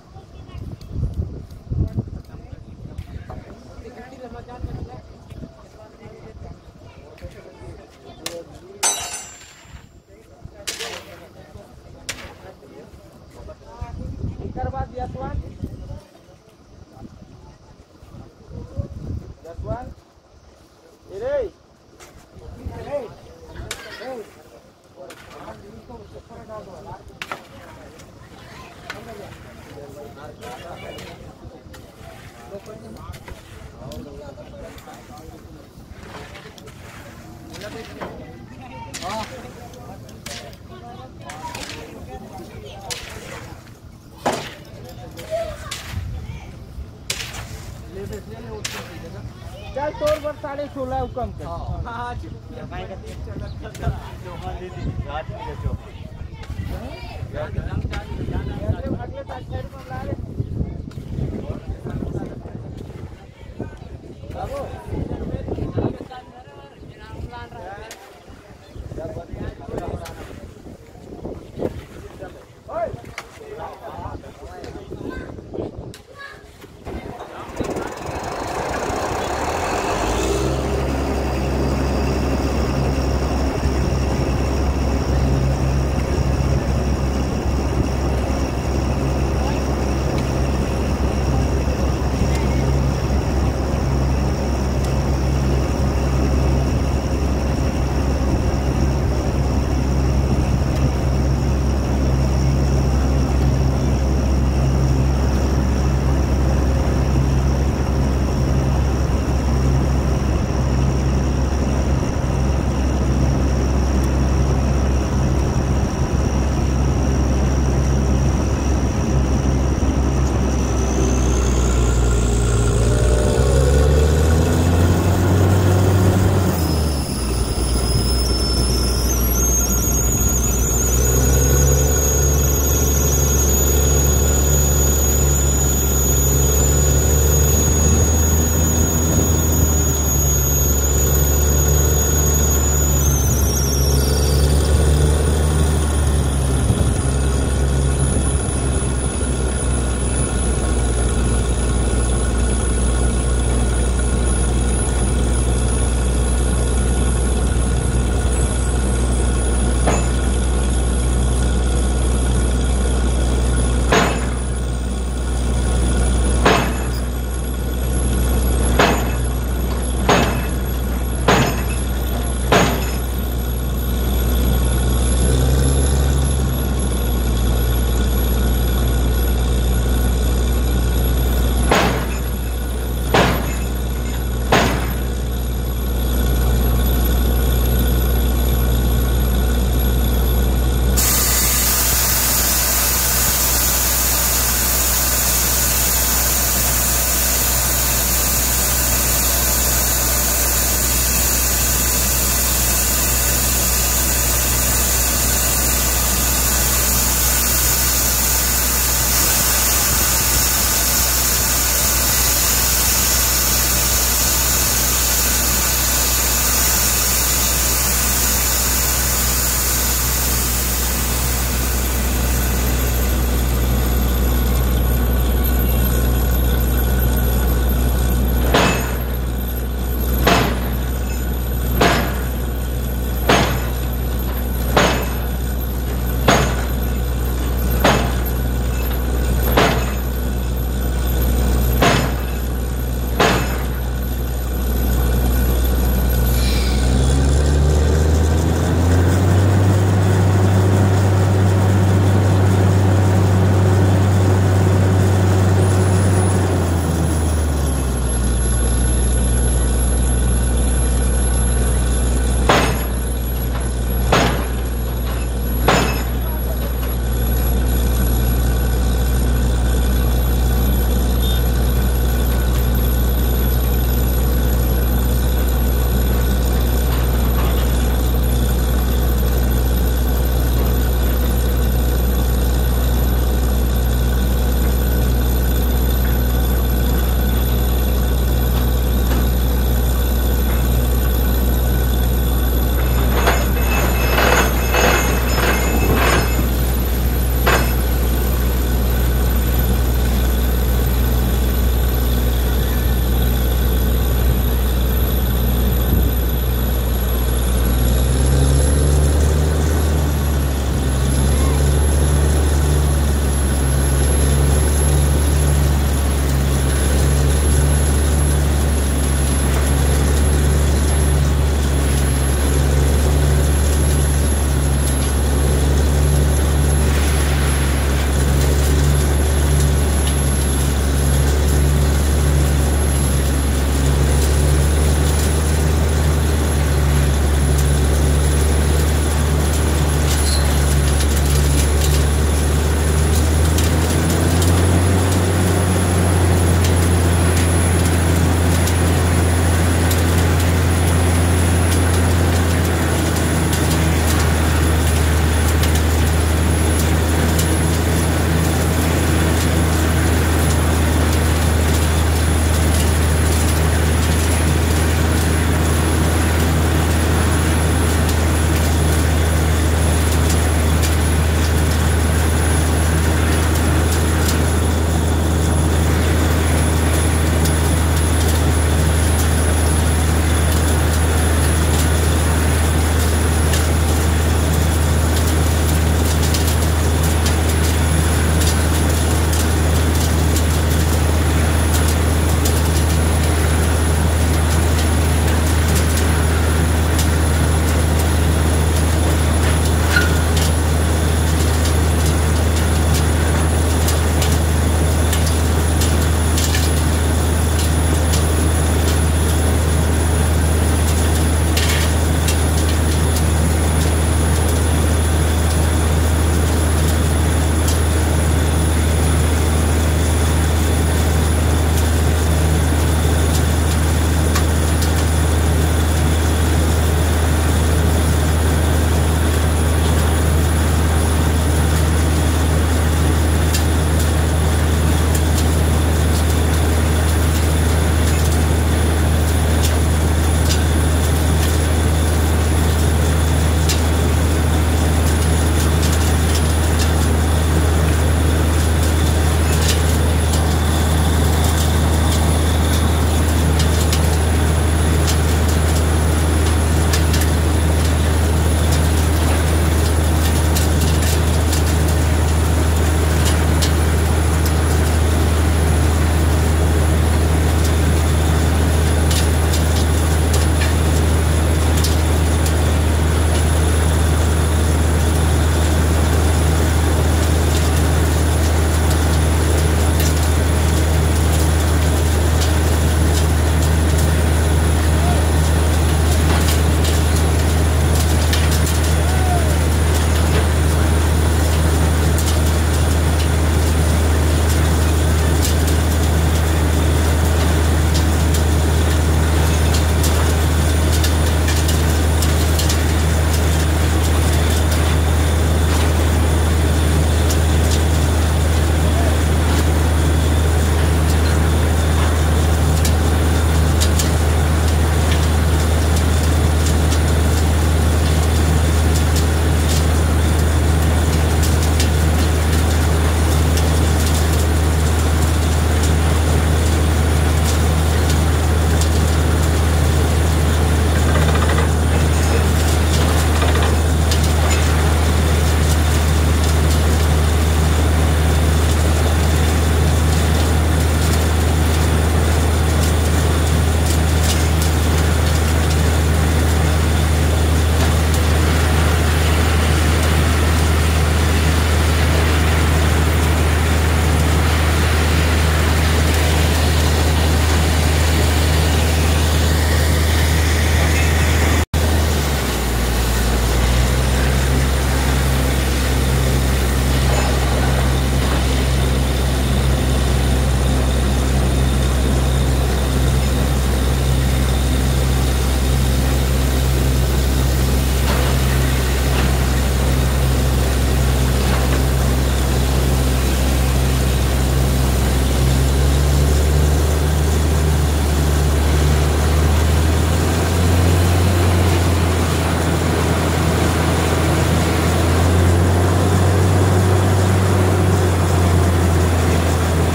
बाद जसवान जसवान रे रे रे हाँ चल तोर पर साढ़े सोलह कम कर हाँ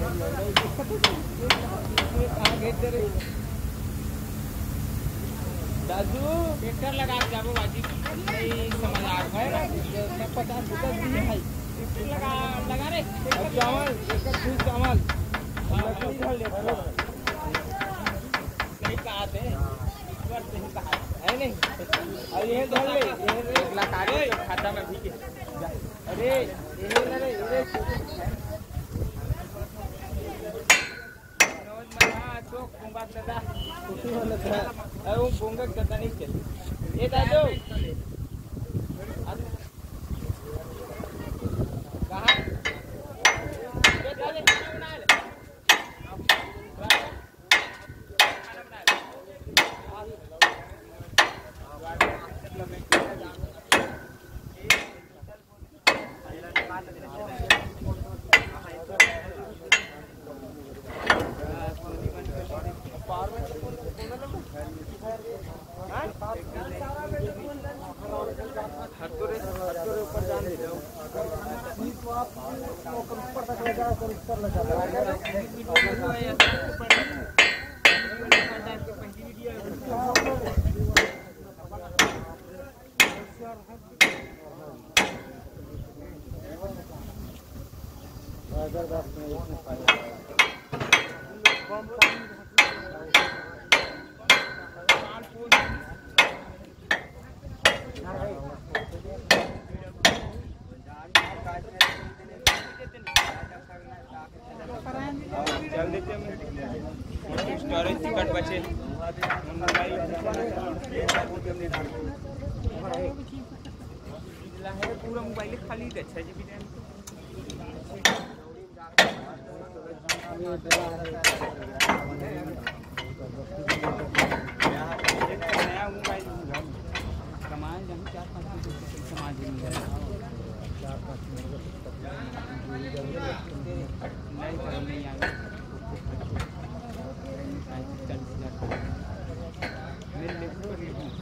दादू ट्रैक्टर लगा के जाबो बाजी नहीं समझ आ गया पचास रुपये दी है ट्रैक्टर लगा लगा रे चावल ट्रैक्टर फूल चावल लकड़ी धर ले नहीं कहा थे ईश्वर से ही कहा है नहीं और ये धर ले ये लगा रे खाता में भी अरे ये रे ये तो कुंबा दादा कुछ वाला था अरे वो कुंगा दादा नहीं चल ये दादू कहां ये दादू बना ले चल देते हैं स्टोरेज टिकट बचे मोबाइल पूरा मोबाइल खाली अच्छा जी भी नया मोबाइल कमाए जब चार पाँच समाज में चार पाँच नहीं करो नहीं आए मेरे लेफ्ट पर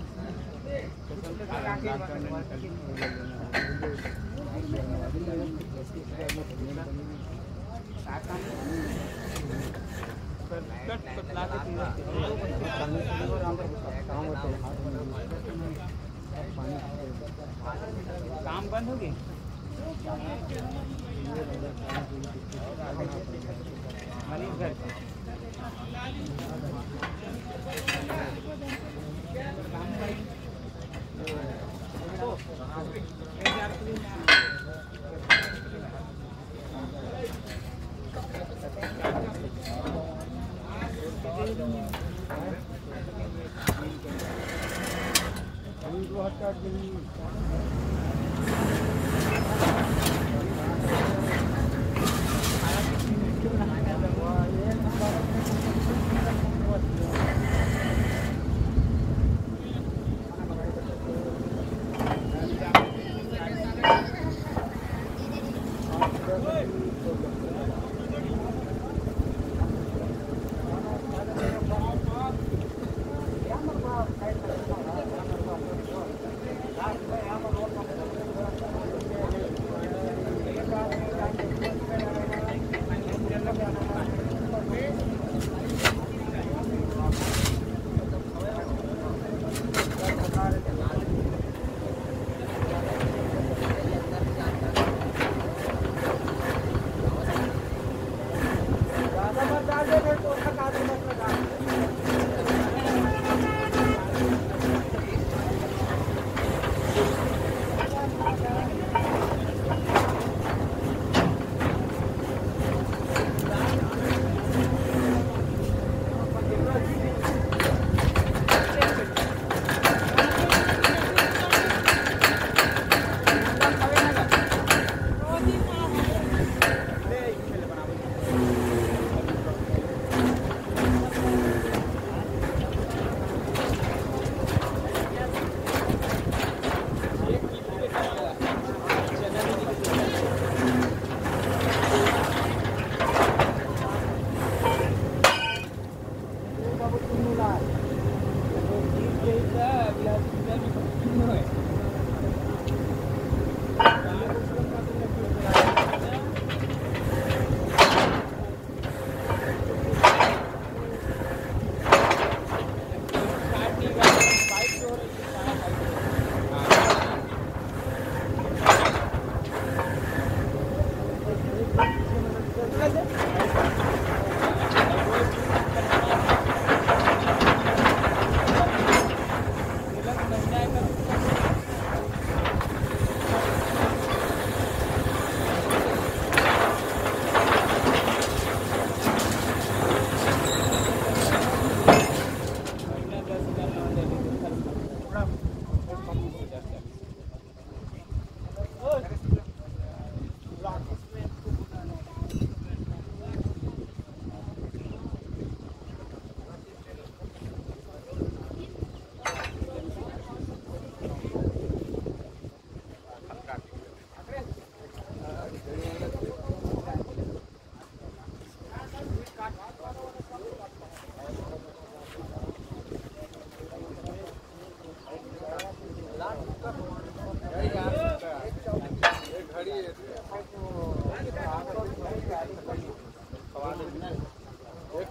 काम बंद हो गए मनीष घर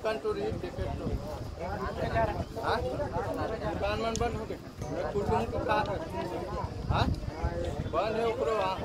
दुकान तो रही टिकट तो हाँ दुकान मन बंद हो गए कुछ लोगों को कहा हाँ बंद है ऊपर वहाँ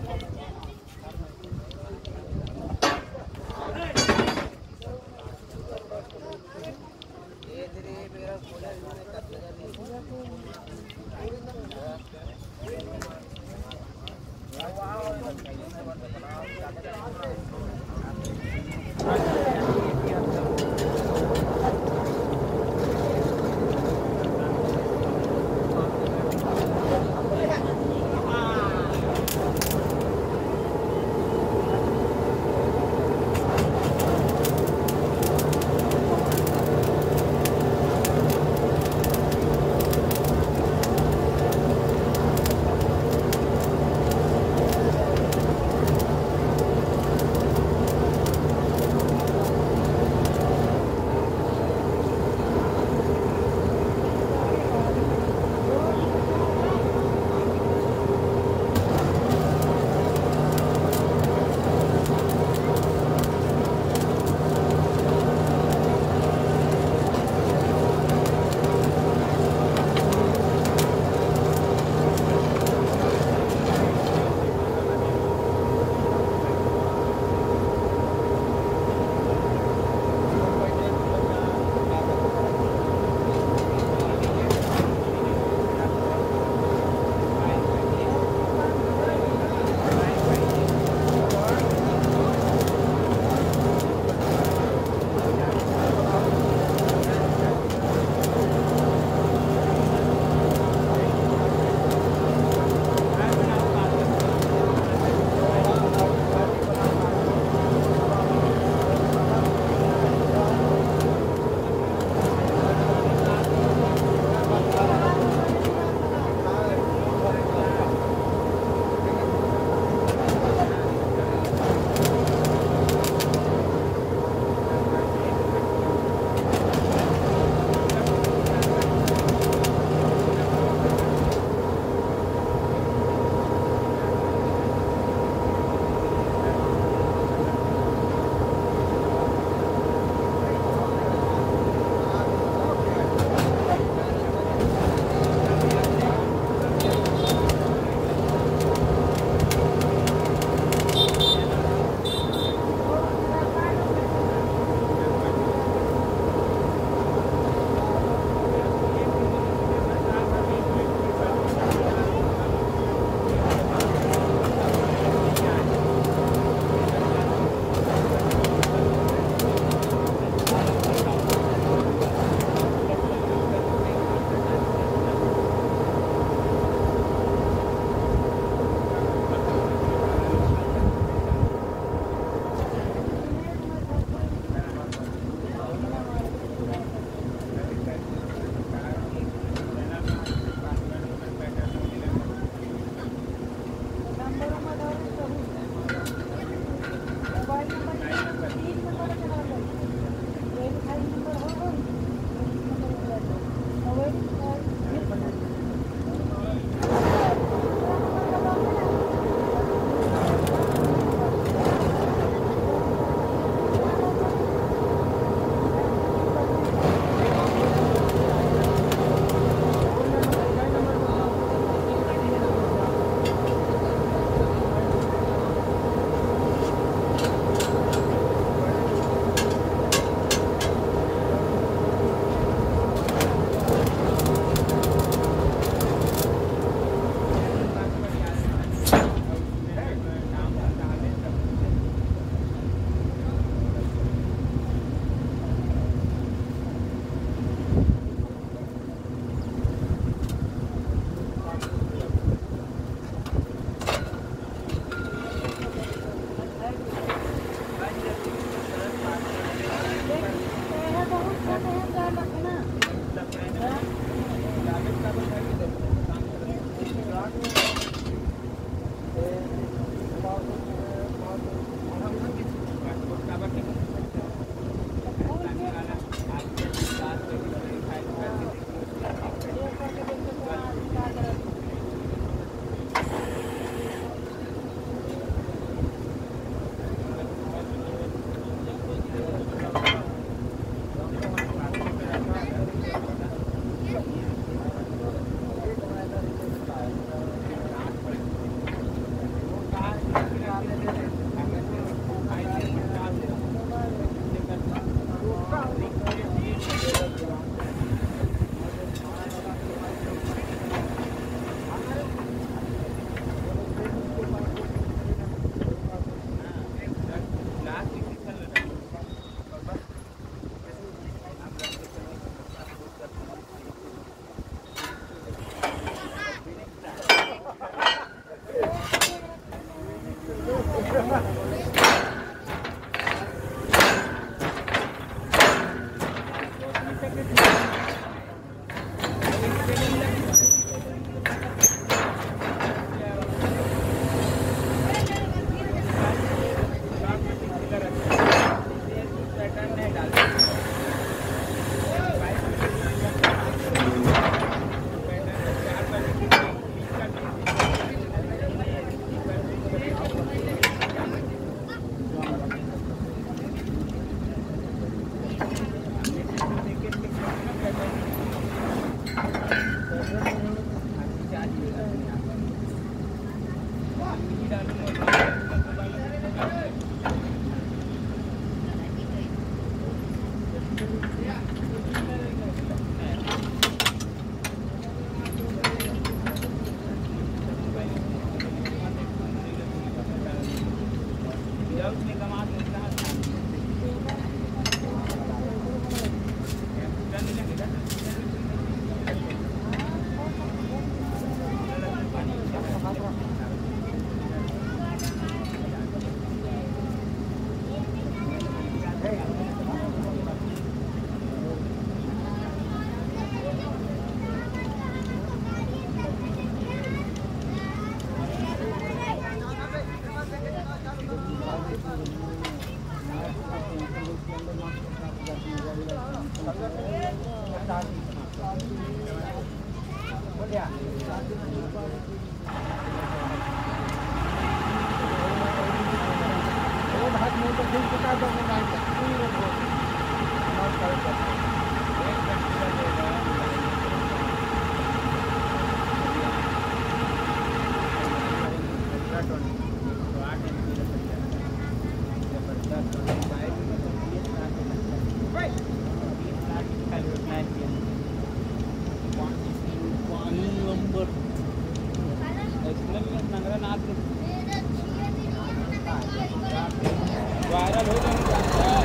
वायरल हो जाएंगे।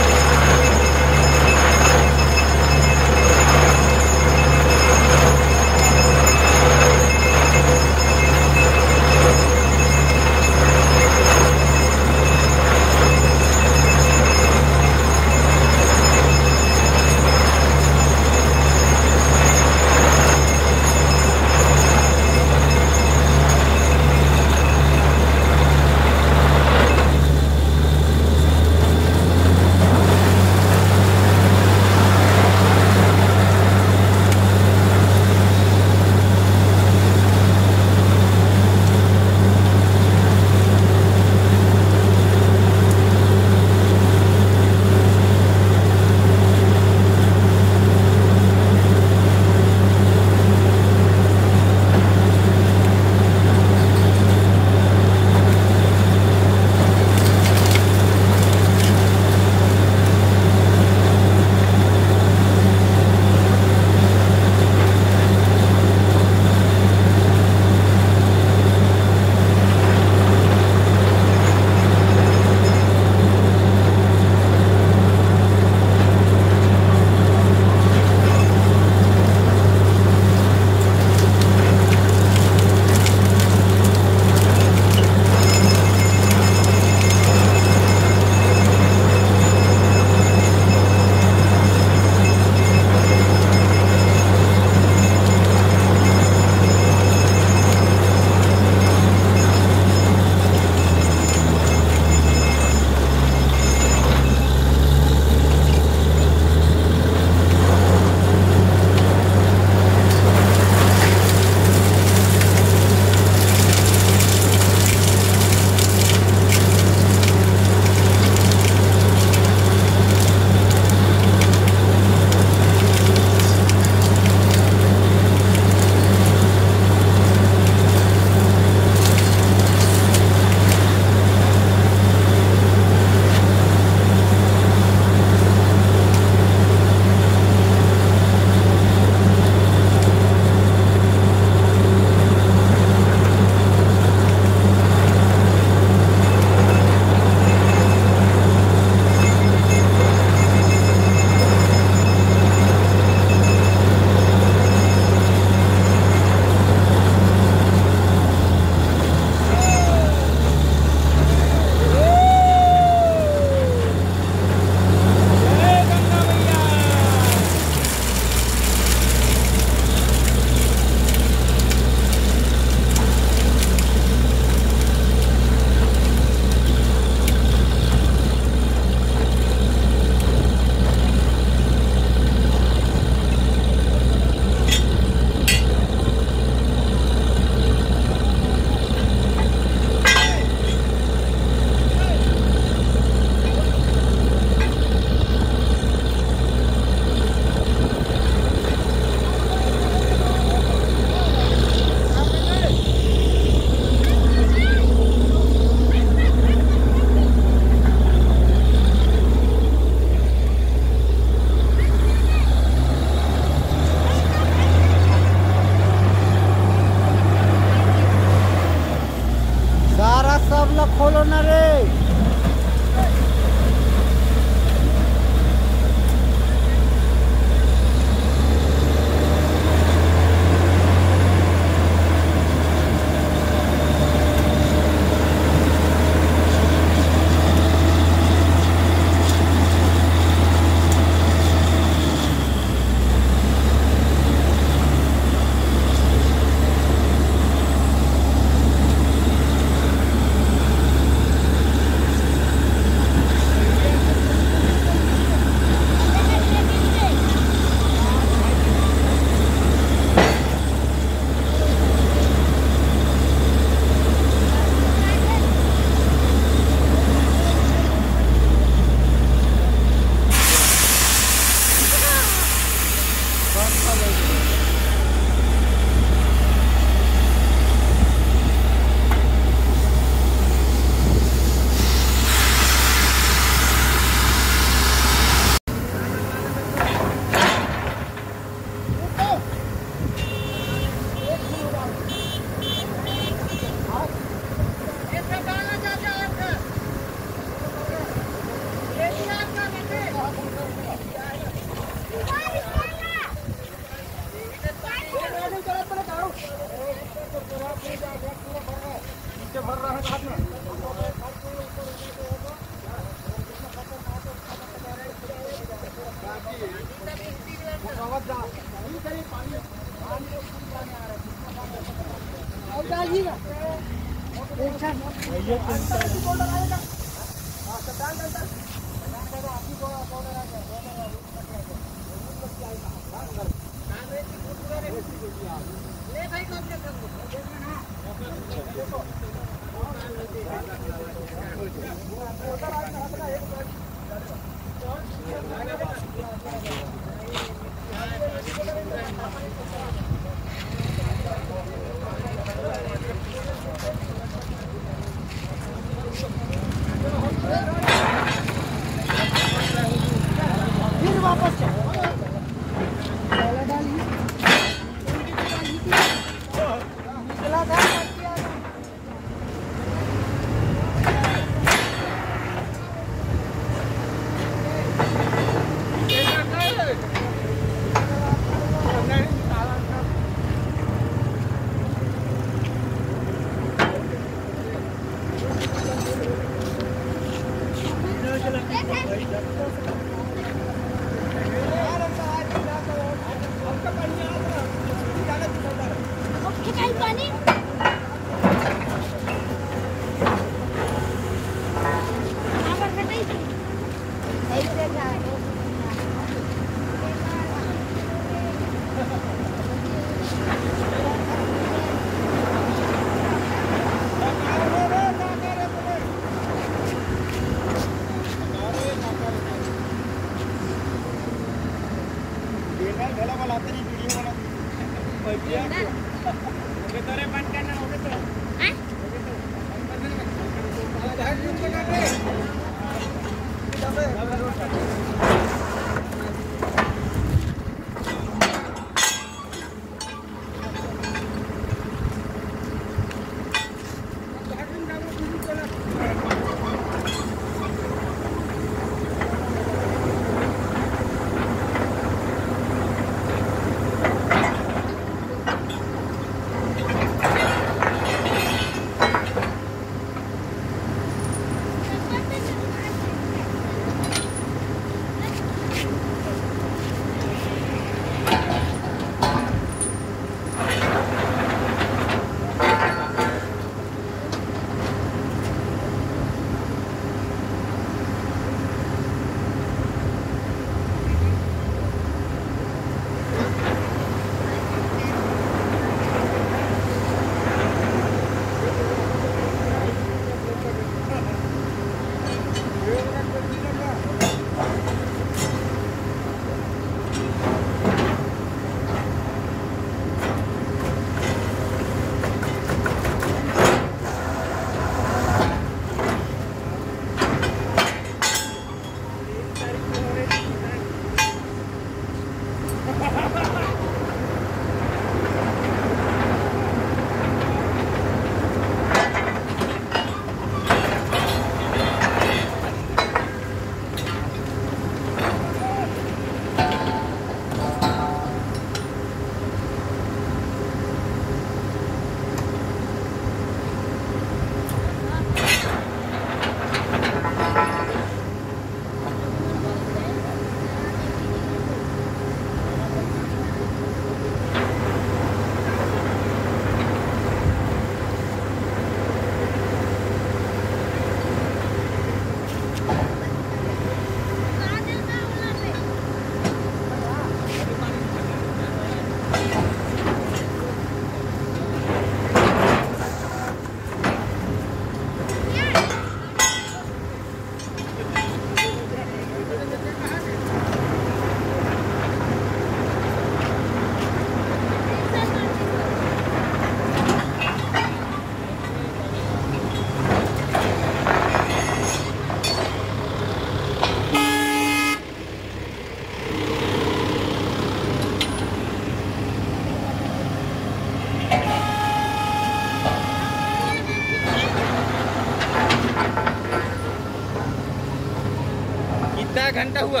घंटा हुआ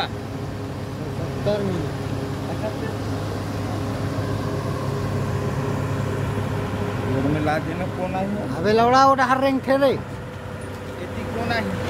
सत्तर मिनट में ला देना कोना ही अबे लौड़ा उड़ा हर रंग थे रे इतनी कोना ही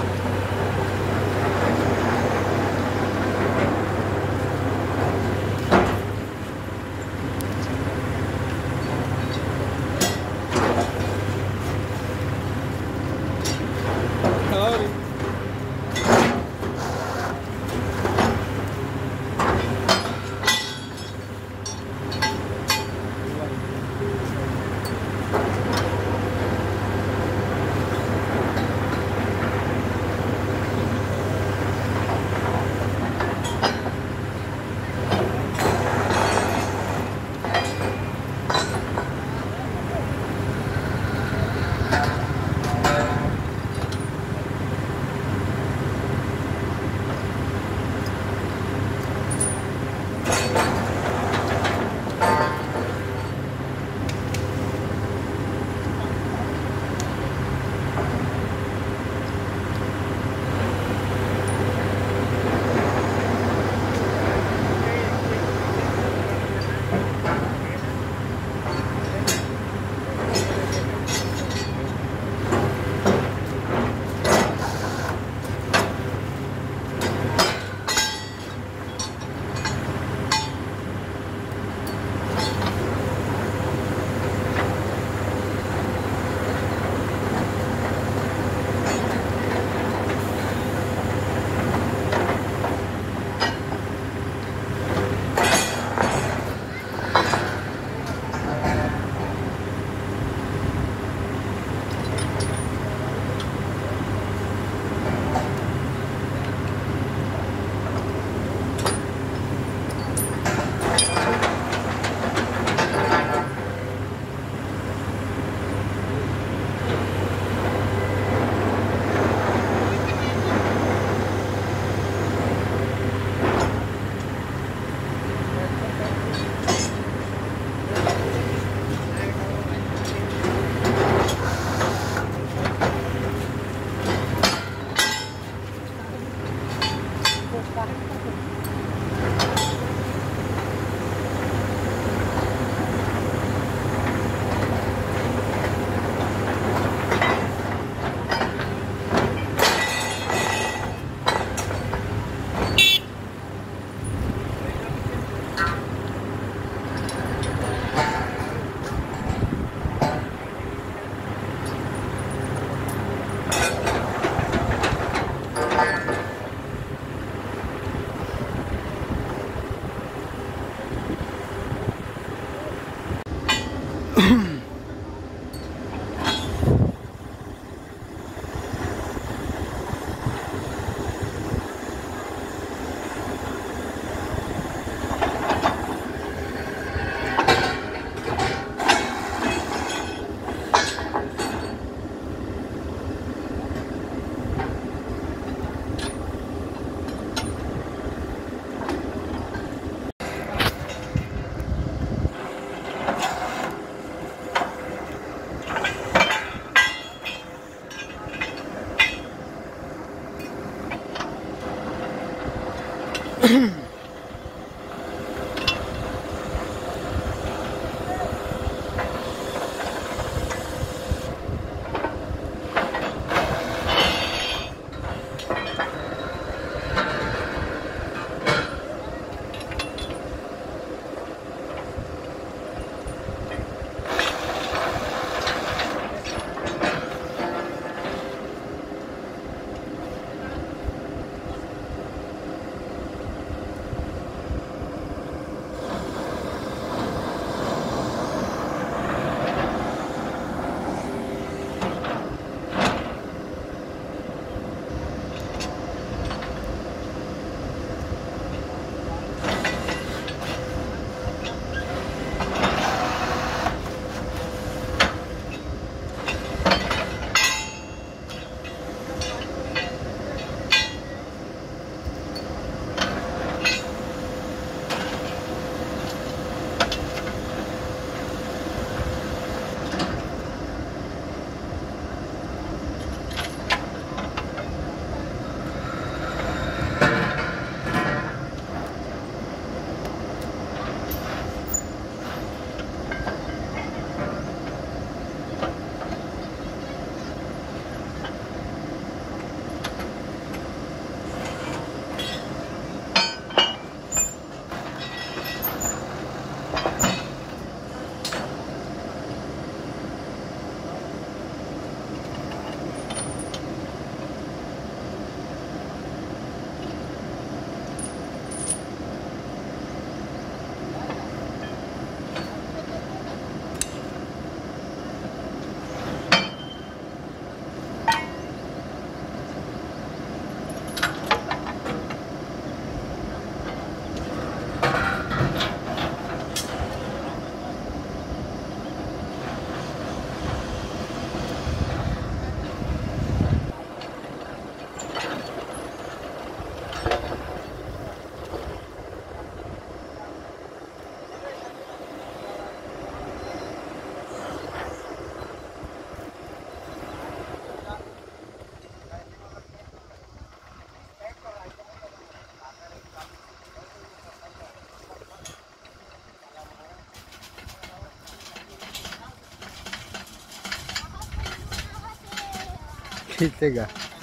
खींचेगा।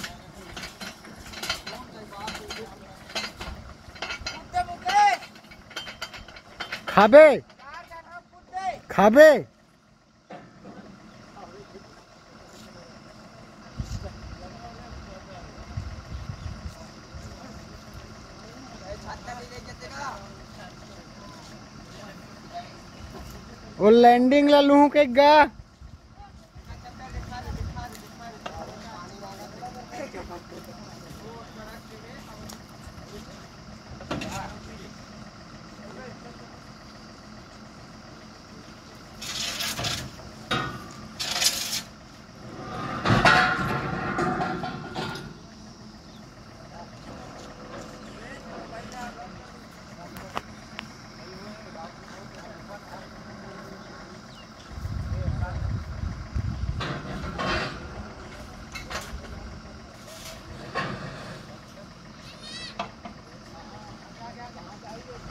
खाबे खाबे वो लैंडिंग ला लूह के गा है